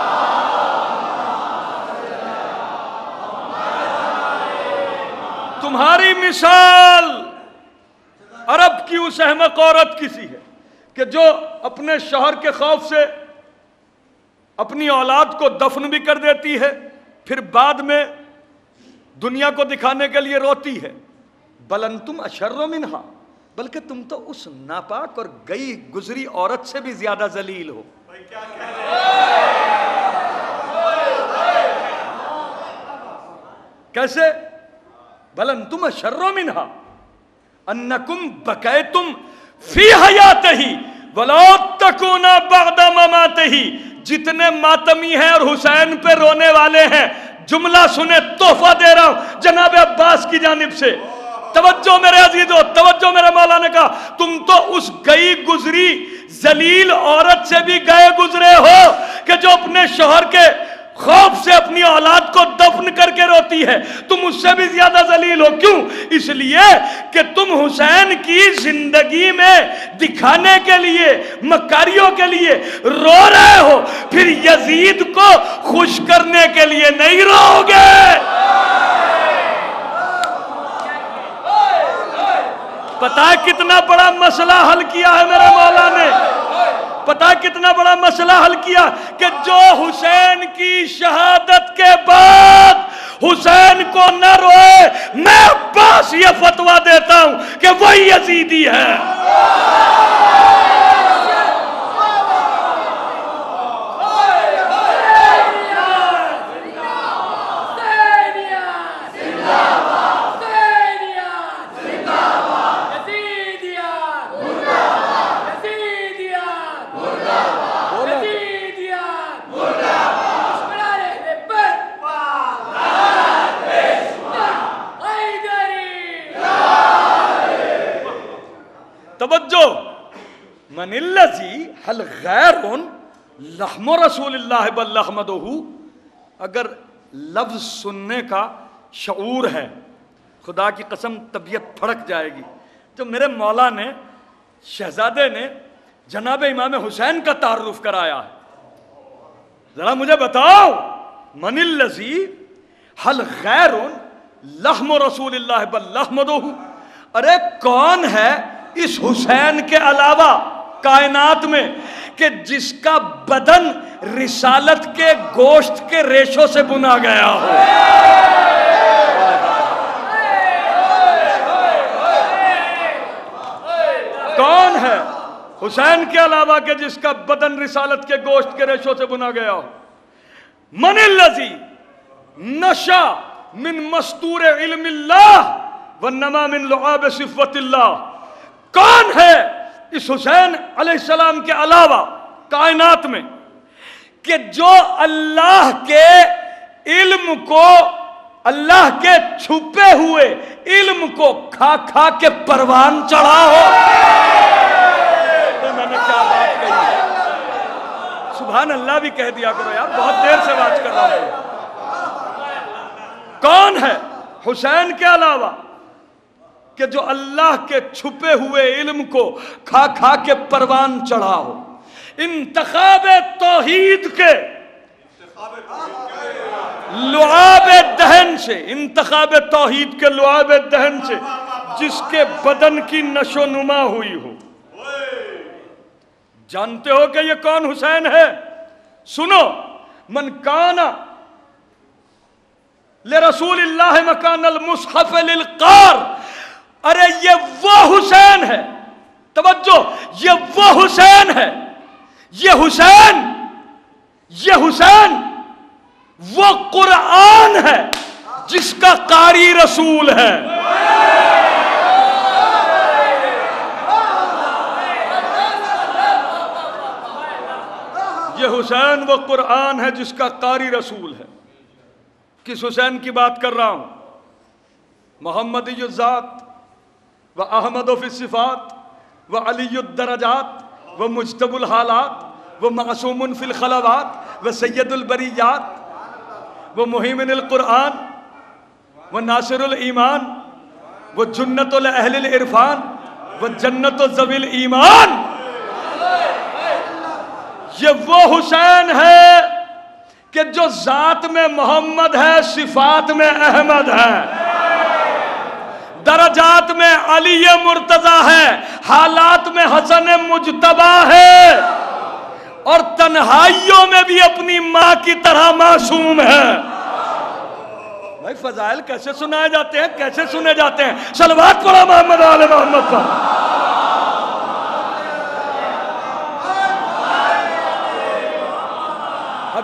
تمہاری مثال عرب کی اس احمق عورت کی سی ہے کہ جو اپنے شوہر کے خوف سے اپنی اولاد کو دفن بھی کر دیتی ہے، پھر بعد میں دنیا کو دکھانے کے لیے روتی ہے۔ بل انتم اشر منہا، بلکہ تم تو اس ناپاک اور گئی گزری عورت سے بھی زیادہ ذلیل ہو. کیسے؟ بل انتم اشر منہا انکم بکیتم فی حیاتہ ولا تکون بعد مماتہ. جتنے ماتمی ہیں اور حسین پہ رونے والے ہیں، جملہ سنے، تحفہ دے رہا ہوں جناب عباس کی جانب سے. توجہ میرے عزیزو، توجہ میرے مولا نے کہا تم تو اس گئی گزری ذلیل عورت سے بھی گئے گزرے ہو کہ جو اپنے شوہر کے خوف سے اپنی اولاد کو دفن کر کے روتی ہے. تم اس سے بھی زیادہ ذلیل ہو. کیوں؟ اس لیے کہ تم حسین کی زندگی میں دکھانے کے لیے، مکاریوں کے لیے رو رہے ہو، پھر یزید کو خوش کرنے کے لیے نہیں رو گے. پتہ ہے کتنا بڑا مسئلہ حل کیا ہے میرے مولا نے؟ پتہ کتنا بڑا مسئلہ حل کیا کہ جو حسین کی شہادت کے بعد حسین کو نہ روئے، میں عباس یہ فتویٰ دیتا ہوں کہ وہی یزیدی ہے. توجہ، من الذی هل غیر لحم رسول اللہ بل لحمدہ. اگر لفظ سننے کا شعور ہے، خدا کی قسم طبیعت پھڑک جائے گی. تو میرے مولا نے، شہزادے نے جناب امام حسین کا تعارف کرایا ہے. ذرا مجھے بتاؤ، من الذی هل غیر لحم رسول اللہ بل لحمدہ. ارے کون ہے اس حسین کے علاوہ کائنات میں کہ جس کا بدن رسالت کے گوشت کے ریشوں سے بنا گیا ہو؟ کون ہے حسین کے علاوہ کہ جس کا بدن رسالت کے گوشت کے ریشوں سے بنا گیا ہو؟ من الذی نشا من مستور علم اللہ ونما من لعاب صفوت اللہ. کون ہے اس حسین علیہ السلام کے علاوہ کائنات میں کہ جو اللہ کے علم کو، اللہ کے چھپے ہوئے علم کو کھا کھا کے پروان چڑھا ہو؟ تو میں نے کیا بات کہی ہے؟ سبحان اللہ بھی کہہ دیا کرو یار، بہت دیر سے بات کر رہا ہوں. کون ہے حسین کے علاوہ کہ جو اللہ کے چھپے ہوئے علم کو کھا کھا کے پروان چڑھا ہو؟ انتخاب توحید کے لعاب دہن سے، انتخاب توحید کے لعاب دہن سے جس کے بدن کی نشو نما ہوئی ہو. جانتے ہو کہ یہ کون حسین ہے؟ سنو، من کانا لرسول اللہ مکان المصحف للقار. ارے یہ وہ حسین ہے، توجہ، یہ وہ حسین ہے، یہ حسین وہ قرآن ہے جس کا قاری رسول ہے. یہ حسین وہ قرآن ہے جس کا قاری رسول ہے. کس حسین کی بات کر رہا ہوں؟ محمدی الذات و احمد فی الصفات و علی الدرجات و مجتبی الحالات و معصوم فی الخلوات و سید البریات و مہیمن القرآن و ناصر الایمان و جنت اہل العرفان و جنت ذوی الایمان. یہ وہ حسین ہے کہ جو ذات میں محمد ہے، صفات میں احمد ہے، درجات میں علی مرتضی ہے، حالات میں حسن مجتبی ہے، اور تنہائیوں میں بھی اپنی ماں کی طرح معصوم ہے. بھائی فضائل کیسے سنائے جاتے ہیں، کیسے سنے جاتے ہیں؟ صلوات پڑھو محمد آل محمد پر.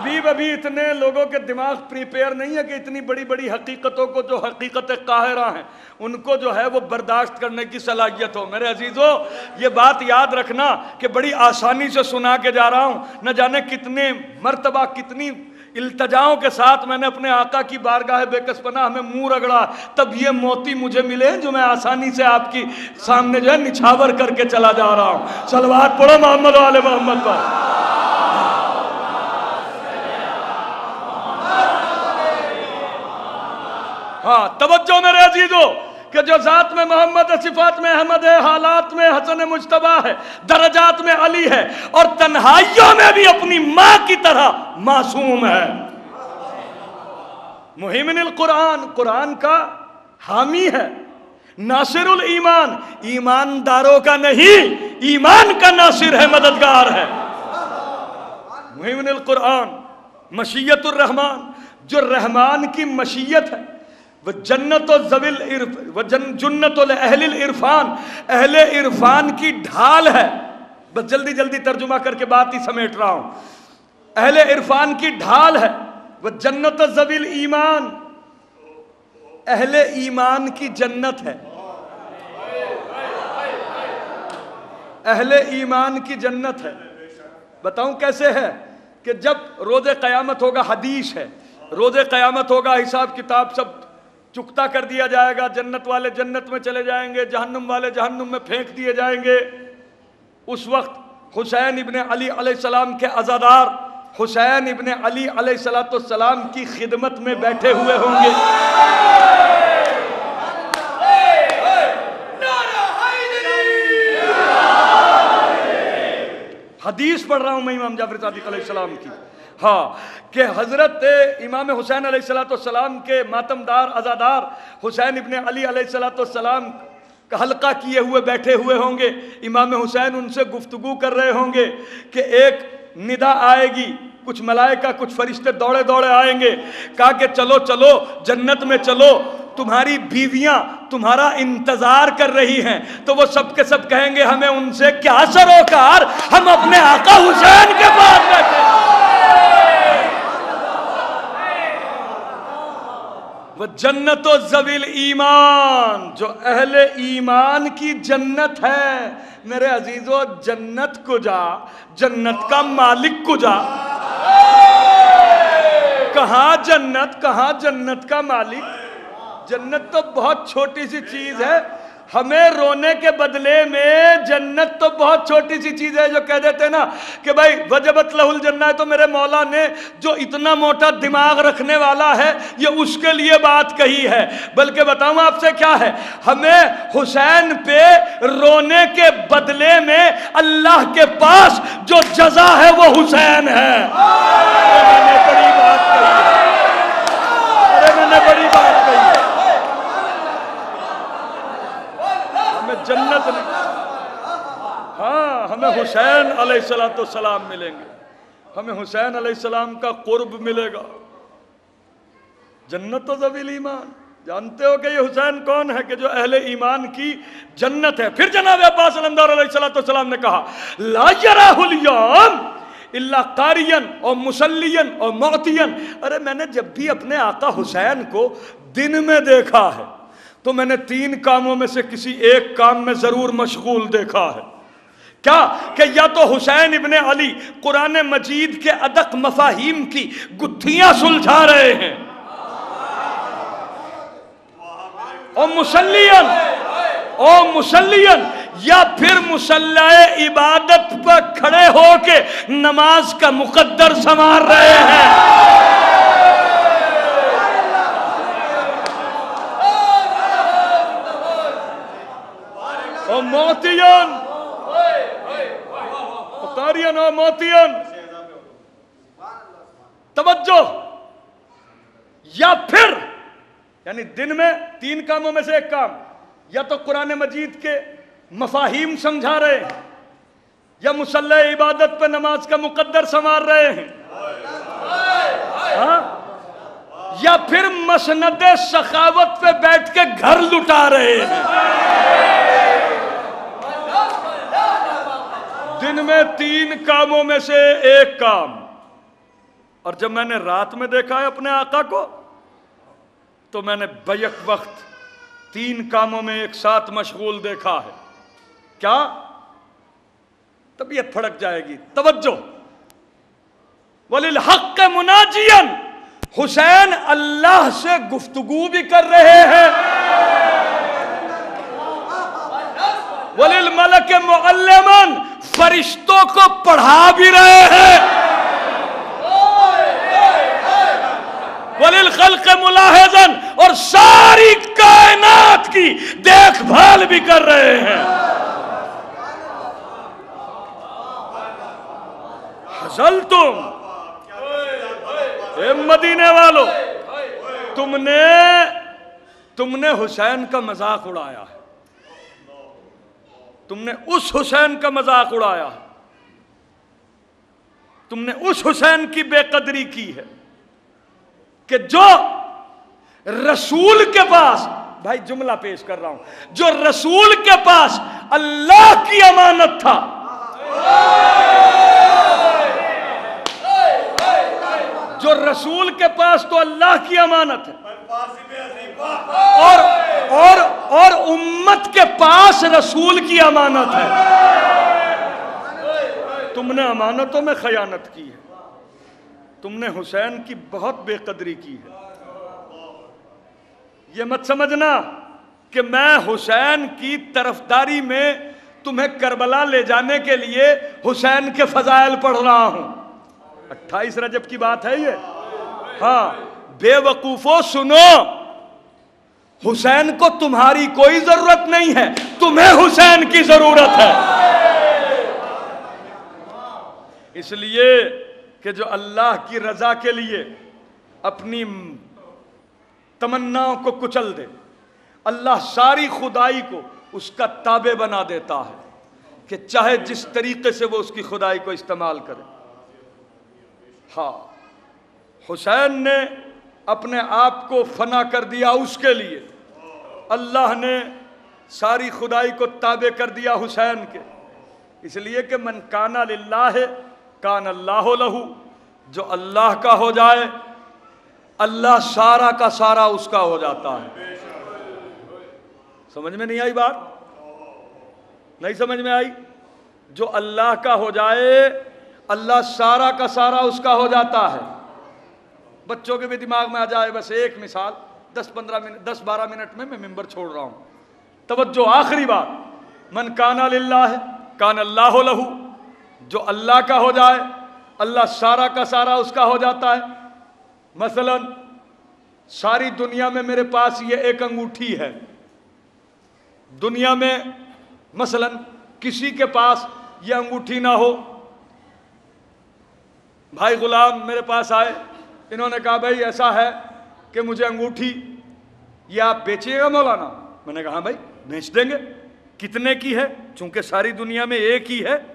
ابھی اتنے لوگوں کے دماغ پریپیئر نہیں ہے کہ اتنی بڑی بڑی حقیقتوں کو جو حقیقت قاہرہ ہیں ان کو جو ہے وہ برداشت کرنے کی صلاحیت ہو۔ میرے عزیزو یہ بات یاد رکھنا کہ بڑی آسانی سے سنا کے جا رہا ہوں، نہ جانے کتنے مرتبہ کتنی التجاؤں کے ساتھ میں نے اپنے آقا کی بارگاہ بے کس پناہ میں منہ رگڑا، تب یہ موتی مجھے ملے جو میں آسانی سے آپ کی سامنے جو ہے نچھاور کر کے چلا جا رہا ہوں۔ صلوات پڑھو محمد و آل محمد پر۔ ہاں توجہ میرے عزیزو کہ جو ذات میں محمد ہے، صفات میں احمد ہے، حالات میں حسن مجتبیٰ ہے، درجات میں علی ہے، اور تنہائیوں میں بھی اپنی ماں کی طرح معصوم ہے۔ مہیمن القرآن، قرآن کا حامی ہے، ناصر الایمان، ایمانداروں کا نہیں ایمان کا ناصر ہے، مددگار ہے۔ مہیمن القرآن، مشیت الرحمن، جو رحمان کی مشیت ہے، وہ جنت اہل العرفان، اہل عرفان کی ڈھال ہے۔ بس جلدی جلدی ترجمہ کر کے بات ہی سمیٹ رہا ہوں۔ اہل عرفان کی ڈھال ہے، وہ جنت ذوی الایمان، اہل ایمان کی جنت ہے، اہل ایمان کی جنت ہے۔ بتاؤں کیسے ہے؟ کہ جب روز قیامت ہوگا، حدیث ہے، روز قیامت ہوگا، حساب کتاب سب چکتا کر دیا جائے گا، جنت والے جنت میں چلے جائیں گے، جہنم والے جہنم میں پھینک دیے جائیں گے۔ اس وقت حسین ابن علی علیہ السلام کے عزادار حسین ابن علی علیہ السلام کی خدمت میں بیٹھے ہوئے ہوں گے۔ حدیث پڑھ رہا ہوں میں امام جعفر صادق علیہ السلام کی، ہاں، کہ حضرت امام حسین علیہ السلام کے ماتمدار عزادار حسین ابن علی علیہ السلام کا حلقہ کیے ہوئے بیٹھے ہوئے ہوں گے۔ امام حسین ان سے گفتگو کر رہے ہوں گے کہ ایک ندا آئے گی، کچھ ملائکہ کچھ فرشتے دوڑے دوڑے آئیں گے، کہا کہ چلو چلو جنت میں چلو، تمہاری بیویاں تمہارا انتظار کر رہی ہیں۔ تو وہ سب کے سب کہیں گے ہمیں ان سے کیا سروکار، ہم اپنے آقا حسین کے پاس بیٹھے۔ وہ جنت و ذوی الایمان، جو اہل ایمان کی جنت ہے۔ میرے عزیزو جنت کو جا، جنت کا مالک کو جا، کہاں جنت، کہاں جنت کا مالک؟ جنت تو بہت چھوٹی سی چیز ہے، ہمیں رونے کے بدلے میں جنت تو بہت چھوٹی سی چیز ہے۔ جو کہہ دیتے ہیں نا کہ بھائی وجبت لہ الجنہ، تو میرے مولا نے جو اتنا موٹا دماغ رکھنے والا ہے یہ اس کے لیے بات کہی ہے۔ بلکہ بتاؤں آپ سے کیا ہے، ہمیں حسین پہ رونے کے بدلے میں اللہ کے پاس جو جزا ہے وہ حسین ہے۔ میں نے بڑی بات کہی ہے، میں نے بڑی بات کہی ہے۔ جنت نہیں، ہاں ہمیں حسین علیہ السلام ملیں گے، ہمیں حسین علیہ السلام کا قرب ملے گا۔ جنت و ذوی الایمان، جانتے ہو کہ یہ حسین کون ہے؟ کہ جو اہل ایمان کی جنت ہے۔ پھر جناب عباس علمدار علیہ السلام نے کہا لا یراہ الیوم الا قاریا اور مسلیا اور معتیا۔ ارے میں نے جب بھی اپنے آقا حسین کو دن میں دیکھا ہے تو میں نے 3 کاموں میں سے کسی ایک کام میں ضرور مشغول دیکھا ہے۔ کیا؟ کہ یا تو حسین ابن علی قرآن مجید کے ادق مفاہیم کی گتھیاں سلجھا رہے ہیں، اور مسلین یا پھر مصلی عبادت پر کھڑے ہو کے نماز کا مقدر سنوار رہے ہیں۔ موتین قاریاً و موتین، توجہ، یا پھر یعنی دن میں 3 کاموں میں سے ایک کام، یا تو قرآن مجید کے مفاہیم سمجھا رہے ہیں، یا مصلی عبادت پہ نماز کا مقدر سنوار رہے ہیں، یا پھر مسند سخاوت پہ بیٹھ کے گھر لٹا رہے ہیں۔ دن میں 3 کاموں میں سے ایک کام، اور جب میں نے رات میں دیکھا ہے اپنے آقا کو تو میں نے بیک وقت 3 کاموں میں ایک ساتھ مشغول دیکھا ہے. کیا؟ طبیعت پھڑک جائے گی. توجہ. وَلِلْحَقِّ مُنَاجِيًا، حسین اللہ سے گفتگو بھی کر رہے ہیں. وَلِلْمَلَكِ مُعَلِّمًا، فرشتوں کو پڑھا بھی رہے ہیں. وَلِلْخَلْقِ مُلَاحِظًا، اور ساری کائنات کی دیکھ بھال بھی کر رہے ہیں. حَزَلْتُمْ، اے مدینے والو، تم نے حسین کا مذاق اڑایا ہے. تم نے اس حسین کا مذاق اڑایا ہے. تم نے اس حسین کی بے قدری کی ہے کہ جو رسول کے پاس، بھائی جملہ پیش کر رہا ہوں، جو رسول کے پاس اللہ کی امانت تھا، جو رسول کے پاس تو اللہ کی امانت ہے اور امت کے پاس رسول کی امانت ہے، تم نے امانتوں میں خیانت کی ہے. تم نے حسین کی بہت بے قدری کی ہے. یہ مت سمجھنا کہ میں حسین کی طرفداری میں تمہیں کربلا لے جانے کے لیے حسین کے فضائل پڑھ رہا ہوں. 28 رجب کی بات ہے یہ. ہاں بے وقوفو سنو، حسین کو تمہاری کوئی ضرورت نہیں ہے، تمہیں حسین کی ضرورت ہے. اس لیے کہ جو اللہ کی رضا کے لیے اپنی تمناؤں کو کچل دے، اللہ ساری خدائی کو اس کا تابع بنا دیتا ہے کہ چاہے جس طریقے سے وہ اس کی خدائی کو استعمال کرے. ہاں حسین نے اپنے آپ کو فنا کر دیا اس کے لیے، اللہ نے ساری خدائی کو تابع کر دیا حسین کے. اس لیے کہ من کانا للہ کان اللہ لہو، جو اللہ کا ہو جائے اللہ سارا کا سارا اس کا ہو جاتا ہے. سمجھ میں نہیں آئی بات؟ نہیں سمجھ میں آئی؟ جو اللہ کا ہو جائے اللہ سارا کا سارا اس کا ہو جاتا ہے. بچوں کے بھی دماغ میں آ جائے بس ایک مثال، 10-12 منٹ میں ممبر چھوڑ رہا ہوں. توجہ، آخری بات. من کانا للہ کان اللہ لہو، جو اللہ کا ہو جائے اللہ سارا کا سارا اس کا ہو جاتا ہے. مثلا ساری دنیا میں میرے پاس یہ ایک انگوٹھی ہے، دنیا میں مثلا کسی کے پاس یہ انگوٹھی نہ ہو. بھائی غلام میرے پاس آئے، انہوں نے کہا بھائی ایسا ہے کہ مجھے انگوٹھی یہ آپ بیچیے گا مولانا؟ میں نے کہا ہاں بھائی بیچ دیں گے. کتنے کی ہے؟ چونکہ ساری دنیا میں ایک ہی ہے.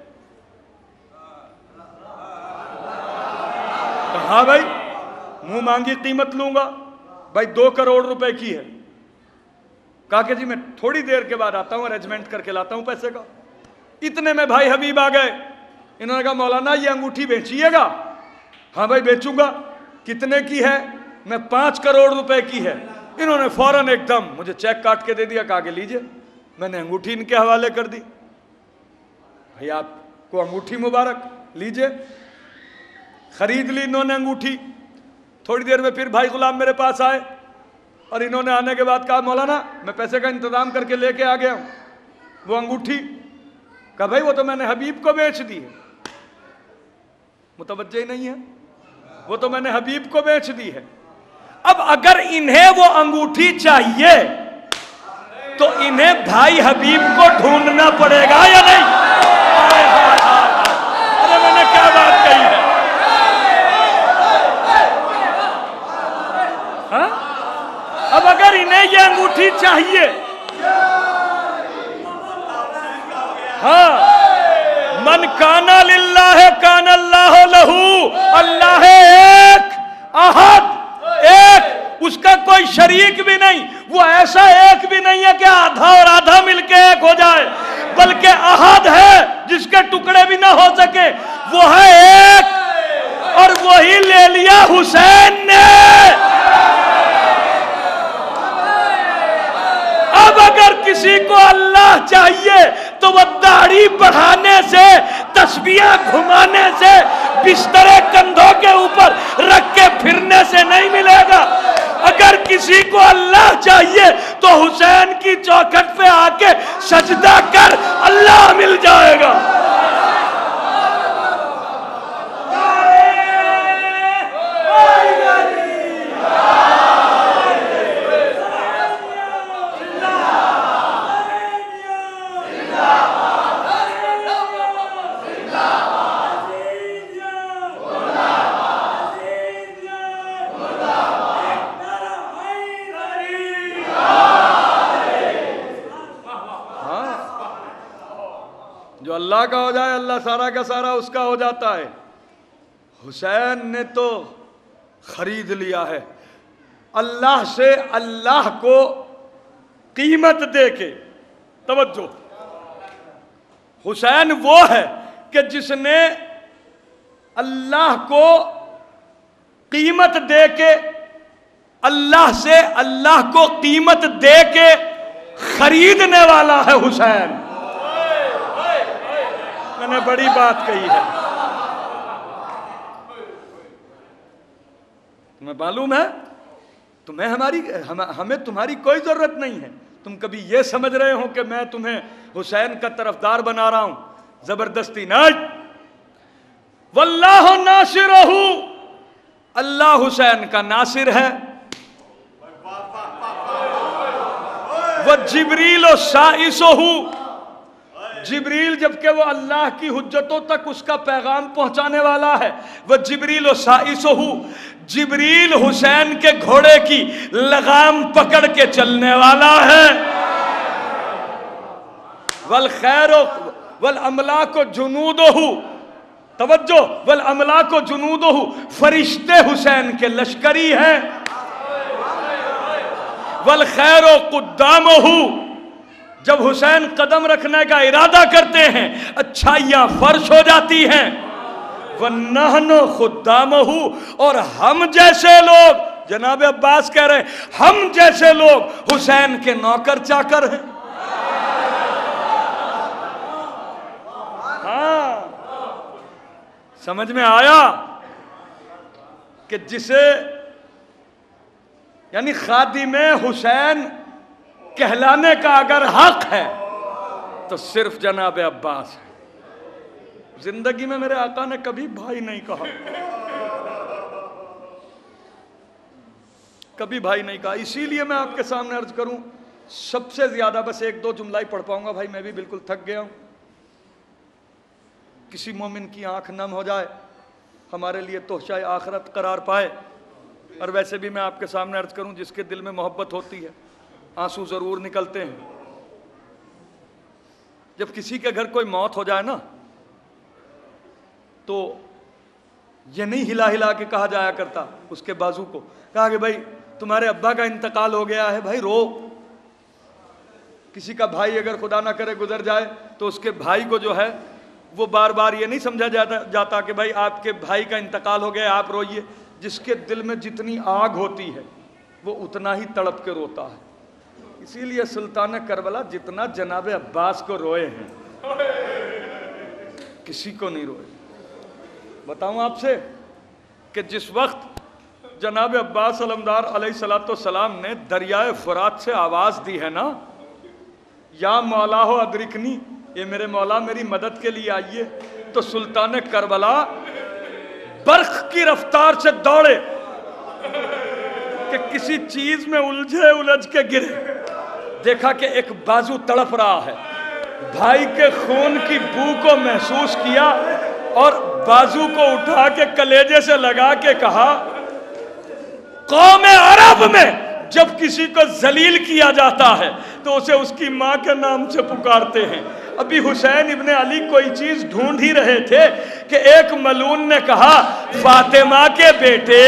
ہاں بھائی منہ مانگی قیمت لوں گا. بھائی 2 کروڑ روپے کی ہے. کہا کہ جی میں تھوڑی دیر کے بعد آتا ہوں، ارینجمنٹ کر کے لاتا ہوں پیسے کا. اتنے میں بھائی حبیب آ گئے. انہوں نے کہا مولانا یہ انگوٹھی بیچیے گا؟ ہاں بھائی بیچوں گا. کتنے کی ہے؟ میں 5 کروڑ روپے کی ہے. انہوں نے فوراً ایک دم مجھے چیک کاٹ کے دے دیا، کہا کہ لیجئے. میں نے انگوٹھی ان کے حوالے کر دی. بھائی آپ کو انگوٹھی مبارک، لیجئے. خرید لی انہوں نے انگوٹھی. تھوڑی دیر میں پھر بھائی غلام میرے پاس آئے اور انہوں نے آنے کے بعد کہا مولانا میں پیسے کا انتظام کر کے لے کے آ گیا ہوں وہ انگوٹھی. کہا بھائی وہ تو میں نے حبیب کو بیچ دی ہے. متوجہ ہی نہیں ہے، وہ تو میں نے حبیب کو بیچ دی ہے. اب اگر انہیں وہ انگوٹھی چاہیے تو انہیں بھائی حبیب کو ڈھونڈنا پڑے گا یا نہیں؟ ارے میں نے کیا بات کہی ہے؟ ہاں اب اگر انہیں یہ انگوٹھی چاہیے، ہاں من کانا للہ کان اللہ لہو، اللہ ایک احد، ایک، اس کا کوئی شریک بھی نہیں. وہ ایسا ایک بھی نہیں ہے کہ آدھا اور آدھا مل کے ایک ہو جائے، بلکہ احد ہے جس کے ٹکڑے بھی نہ ہو سکے. وہ ہے ایک اور وہی لے لیا حسین نے۔ اب اگر کسی کو اللہ چاہیے تو وہ داڑھی بڑھانے سے، تسبیح گھمانے سے، بستر کندھوں کے اوپر رکھ کے پھرنے سے نہیں ملے گا۔ اگر کسی کو اللہ چاہیے تو حسین کی چوکھٹ پہ آ کے سجدہ کر، اللہ مل جائے گا۔ جو اللہ کا ہو جائے اللہ سارا کا سارا اس کا ہو جاتا ہے۔ حسین نے تو خرید لیا ہے اللہ سے، اللہ کو قیمت دے کے۔ توجہ، حسین وہ ہے کہ جس نے اللہ کو قیمت دے کے، اللہ سے اللہ کو قیمت دے کے خریدنے والا ہے حسین۔ میں نے بڑی بات کہی ہے، تمہیں معلوم ہے، ہمیں تمہاری کوئی ضرورت نہیں ہے۔ تم کبھی یہ سمجھ رہے ہو کہ میں تمہیں حسین کا طرفدار بنا رہا ہوں؟ زبردستی نہیں۔ واللہ ناصرہ، اللہ حسین کا ناصر ہے۔ وجبریل سائسہ، جبریل جبکہ وہ اللہ کی حجتوں تک اس کا پیغام پہنچانے والا ہے۔ وہ جبریل و سائسہ، جبریل حسین کے گھوڑے کی لگام پکڑ کے چلنے والا ہے۔ والخیر والاملاک جنودہ، توجہ، والاملاک جنودہ، فرشتے حسین کے لشکری ہیں۔ والخیر قدامہ، جب حسین قدم رکھنے کا ارادہ کرتے ہیں اچھائیاں فرش ہو جاتی ہیں۔ وَنَحْنُ خُدَّامُهُ، اور ہم جیسے لوگ، جناب عباس کہہ رہے ہیں ہم جیسے لوگ حسین کے نوکر چاکر ہیں۔ ہاں، سمجھ میں آیا کہ جسے یعنی خادم حسین کہلانے کا اگر حق ہے تو صرف جناب عباس ہے۔ زندگی میں میرے آقا نے کبھی بھائی نہیں کہا، کبھی بھائی نہیں کہا۔ اسی لیے میں آپ کے سامنے عرض کروں، سب سے زیادہ بس ایک دو جملہ ہی پڑھ پاؤں گا، بھائی میں بھی بالکل تھک گیا ہوں۔ کسی مومن کی آنکھ نم ہو جائے، ہمارے لیے تحفہ آخرت قرار پائے۔ اور ویسے بھی میں آپ کے سامنے عرض کروں، جس کے دل میں محبت ہوتی ہے آنسو ضرور نکلتے ہیں۔ جب کسی کے گھر کوئی موت ہو جائے نا تو یہ نہیں ہلا ہلا کے کہا جایا کرتا اس کے بازو کو، کہا کہ بھائی تمہارے ابا کا انتقال ہو گیا ہے، بھائی رو۔ کسی کا بھائی اگر خدا نہ کرے گزر جائے تو اس کے بھائی کو جو ہے وہ بار بار یہ نہیں سمجھا جاتا کہ بھائی آپ کے بھائی کا انتقال ہو گیا آپ روئیے۔ جس کے دل میں جتنی آگ ہوتی ہے وہ اتنا ہی تڑپ کے روتا ہے۔ اسی لیے سلطان کربلا جتنا جناب عباس کو روئے ہیں کسی کو نہیں روئے۔ بتاؤں آپ سے کہ جس وقت جناب عباس علمدار علیہ السلام نے دریائے فرات سے آواز دی ہے نا، یا مولا ہو ادرکنی، یہ میرے مولا میری مدد کے لیے آئیے، تو سلطان کربلا برق کی رفتار سے دوڑے کہ کسی چیز میں الجھ کے گرے۔ دیکھا کہ ایک بازو تڑپ رہا ہے، بھائی کے خون کی بو کو محسوس کیا اور بازو کو اٹھا کے کلیجے سے لگا کے کہا، قوم عرب میں جب کسی کو ذلیل کیا جاتا ہے تو اسے اس کی ماں کے نام سے پکارتے ہیں۔ ابھی حسین ابن علی کوئی چیز ڈھونڈ ہی رہے تھے کہ ایک ملعون نے کہا، فاطمہ کے بیٹے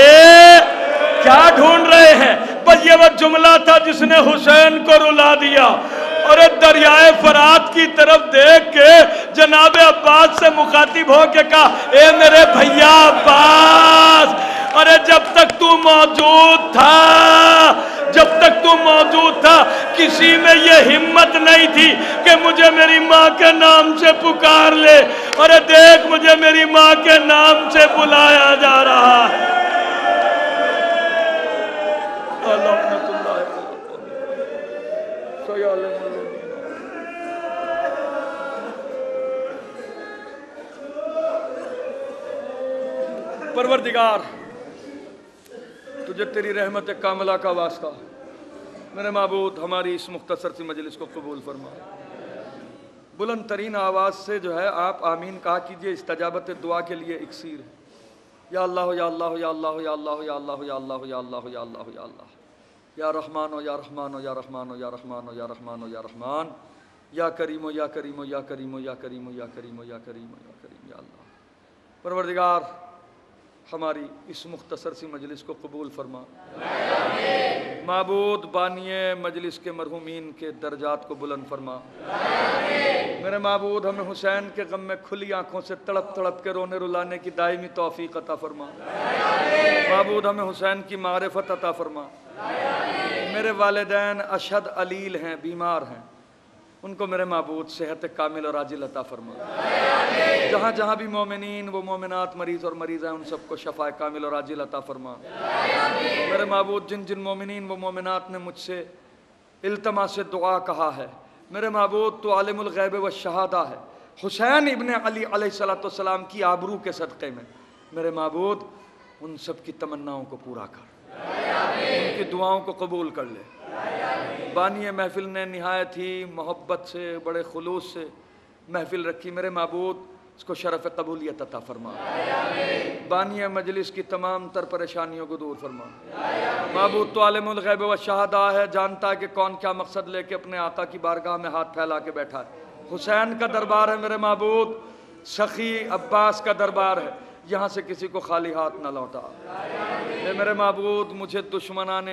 کیا ڈھونڈ رہے ہیں؟ بس یہ وہ جملہ تھا جس نے حسین کو رلا دیا۔ اور دریائے فرات کی طرف دیکھ کے جناب عباس سے مخاطب ہو کے کہا اے میرے بھیا عباس، ارے جب تک تو موجود تھا، جب تک تو موجود تھا کسی میں یہ ہمت نہیں تھی کہ مجھے میری ماں کے نام سے پکار لے، ارے دیکھ مجھے میری ماں کے نام سے بلایا جا رہا ہے۔ پروردگار تجھے تیری رحمت کاملہ کا واسطہ، میرے معبود ہماری اس مختصر سی مجلس کو قبول فرما۔ بلند ترین آواز سے جو ہے آپ آمین کہا کیجئے، استجابت دعا کے لیے اکسیر ہے۔ یا اللہ یا اللہ یا اللہ یا اللہ یا اللہ یا اللہ یا اللہ یا اللہ یا اللہ، یا رحمان یا رحمان یا رحمان یا رحمان یا رحمان یا رحمان، یا کریم یا کریم یا کریم یا کریم یا کریم یا کریم یا کریم یا اللہ۔ پروردگار ہماری اس مختصر سی مجلس کو قبول فرما۔ معبود بانی مجلس کے مرحومین کے درجات کو بلند فرما۔ میرے معبود ہمیں حسین کے غم میں کھلی آنکھوں سے تڑپ تڑپ کے رونے رلانے کی دائمی توفیق عطا فرما۔ معبود ہمیں حسین کی معرفت عطا فرما۔ میرے والدین اشد علیل ہیں، بیمار ہیں، ان کو میرے معبود صحت کامل اور عاجل عطا فرما۔ جہاں جہاں بھی مومنین و مومنات مریض اور مریض ہیں ان سب کو شفاء کامل اور عاجل عطا فرما۔ میرے معبود جن جن مومنین و مومنات نے مجھ سے التماس دعا کہا ہے، میرے معبود تو عالم الغیب و شہادہ ہے، حسین ابن علی علیہ السلام کی آبرو کے صدقے میں میرے معبود ان سب کی تمناؤں کو پورا کر، ان کی دعاؤں کو قبول کر لے۔ بانی محفل نے نہایت ہی محبت سے بڑے خلوص سے محفل رکھی، میرے معبود اس کو شرف قبولیت عطا فرما۔ بانی مجلس کی تمام تر پریشانیوں کو دور فرما۔ معبود تو عالم الغیب و شہادہ ہے، جانتا ہے کہ کون کیا مقصد لے کے اپنے آقا کی بارگاہ میں ہاتھ پھیلا کے بیٹھا ہے۔ حسین کا دربار ہے میرے معبود، سخی عباس کا دربار ہے، یہاں سے کسی کو خالی ہاتھ نہ لوٹا۔ اے میرے معبود مجھے دشمنان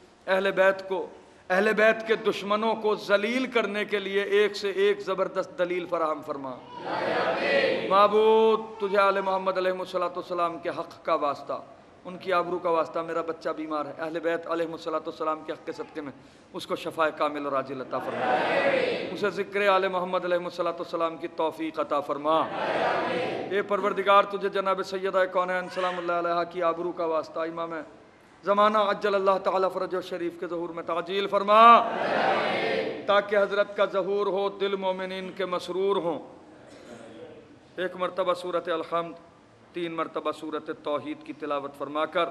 اہل بیت کے دشمنوں کو ذلیل کرنے کے لیے ایک سے ایک زبردست دلیل فراہم فرما۔ معبود تجھے آل محمد علیہ السلام کے حق کا واسطہ، ان کی آبرو کا واسطہ، میرا بچہ بیمار ہے، اہل بیت علیہ السلام کے حق کے صدقے میں اس کو شفاء کامل اور عاجل عطا فرما، اسے ذکر آل محمد علیہ السلام کی توفیق عطا فرما۔ اے پروردگار تجھے جناب سیدہ کونین سلام اللہ علیہ کی آبرو کا واسطہ، امام زمانہ عجل اللہ تعالیٰ فرجہ شریف کے ظہور میں تعجیل فرما، تاکہ حضرت کا ظہور ہو، دل مومنین کے مسرور ہوں۔ ایک مرتبہ سورۃ الحمد، 3 مرتبہ سورۃ توحید کی تلاوت فرما کر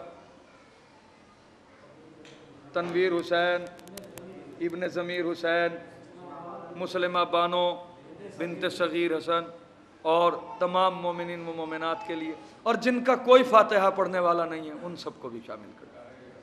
تنویر حسین ابن ضمیر حسین، مسلمہ بانو بنت صغیر حسن اور تمام مومنین و مومنات کے لیے، اور جن کا کوئی فاتحہ پڑھنے والا نہیں ہے ان سب کو بھی شامل کر۔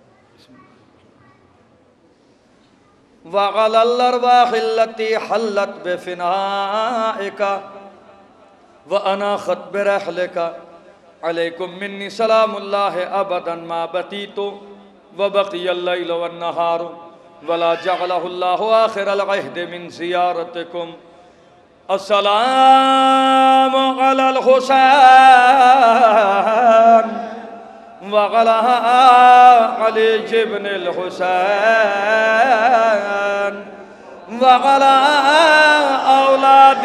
وَعَلَى الْأَرْوَاحِ الَّتِي حَلَّتْ بِفِنَائِكَ وَأَنَاخَتْ بِرَحْلِكَ عَلَيْكُمْ مِنِّي سَلَامُ اللَّهِ أَبَدًا مَا بَقِيتُ وَبَقِيَ اللَّيْلُ وَالنَّهَارُ وَلَا جَعَلَهُ اللَّهُ آخِرَ الْعَهْدِ مِنْ زِيَارَتِكُمْ السلام علی الحسین وعلی علی بن الحسین وعلی اولاد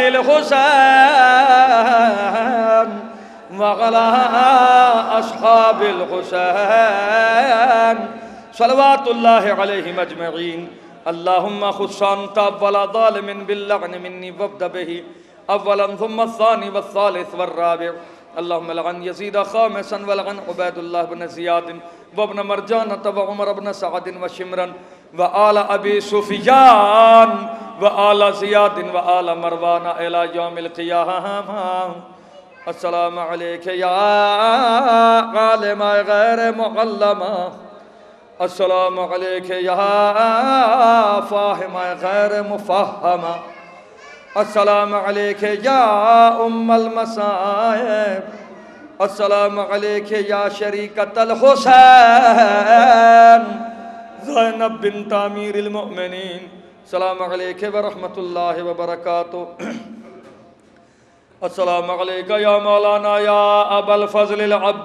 الحسین وعلی اصحاب الحسین صلوات اللہ علیہم اجمعین۔ اللہم خصانت اولا ظالم باللعن منی وابد به اولا ثم الثانی والثالث والرابع۔ اللہم لعن یزید خامسا ولعن عبید اللہ بن زیاد وابن مرجانت وعمر بن سعد وشمرن وآل ابی سفیان وآل زیاد وآل مروان الى یوم القیامہ۔ السلام علیکہ یا عالم غیر معلمہ، السلام علیکہ یا فاہم غیر مفہمہ، السلام علیکہ یا ام المصائب، السلام علیکہ یا شریکت الحسین زینب بنت امیر المؤمنین السلام علیکم ورحمۃ اللہ وبرکاتہ السلام علیکم یا مولانا یا ابا الفضل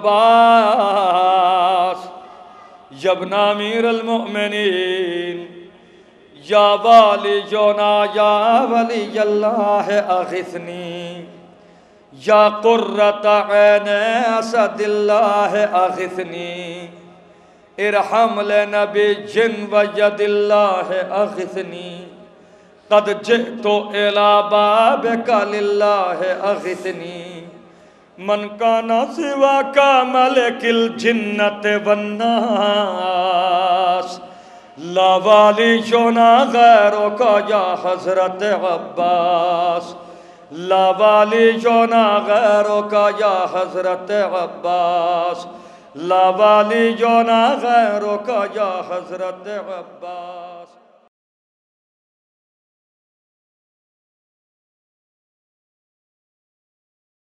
العباس یا ابن امیر المؤمنین یا والی جونا یا ولی اللہ اغثنی یا قرۃ عین اسد اللہ اغثنی ارحم لنا بجن وید اللہ اغثنی قد جئت الى بابک للہ اغثنی من کان سواک ملک الجنت والناس لا والینا غیرک یا حضرت عباس لا والینا غیرک یا حضرت عباس لا والینا غیرک یا حضرت عباس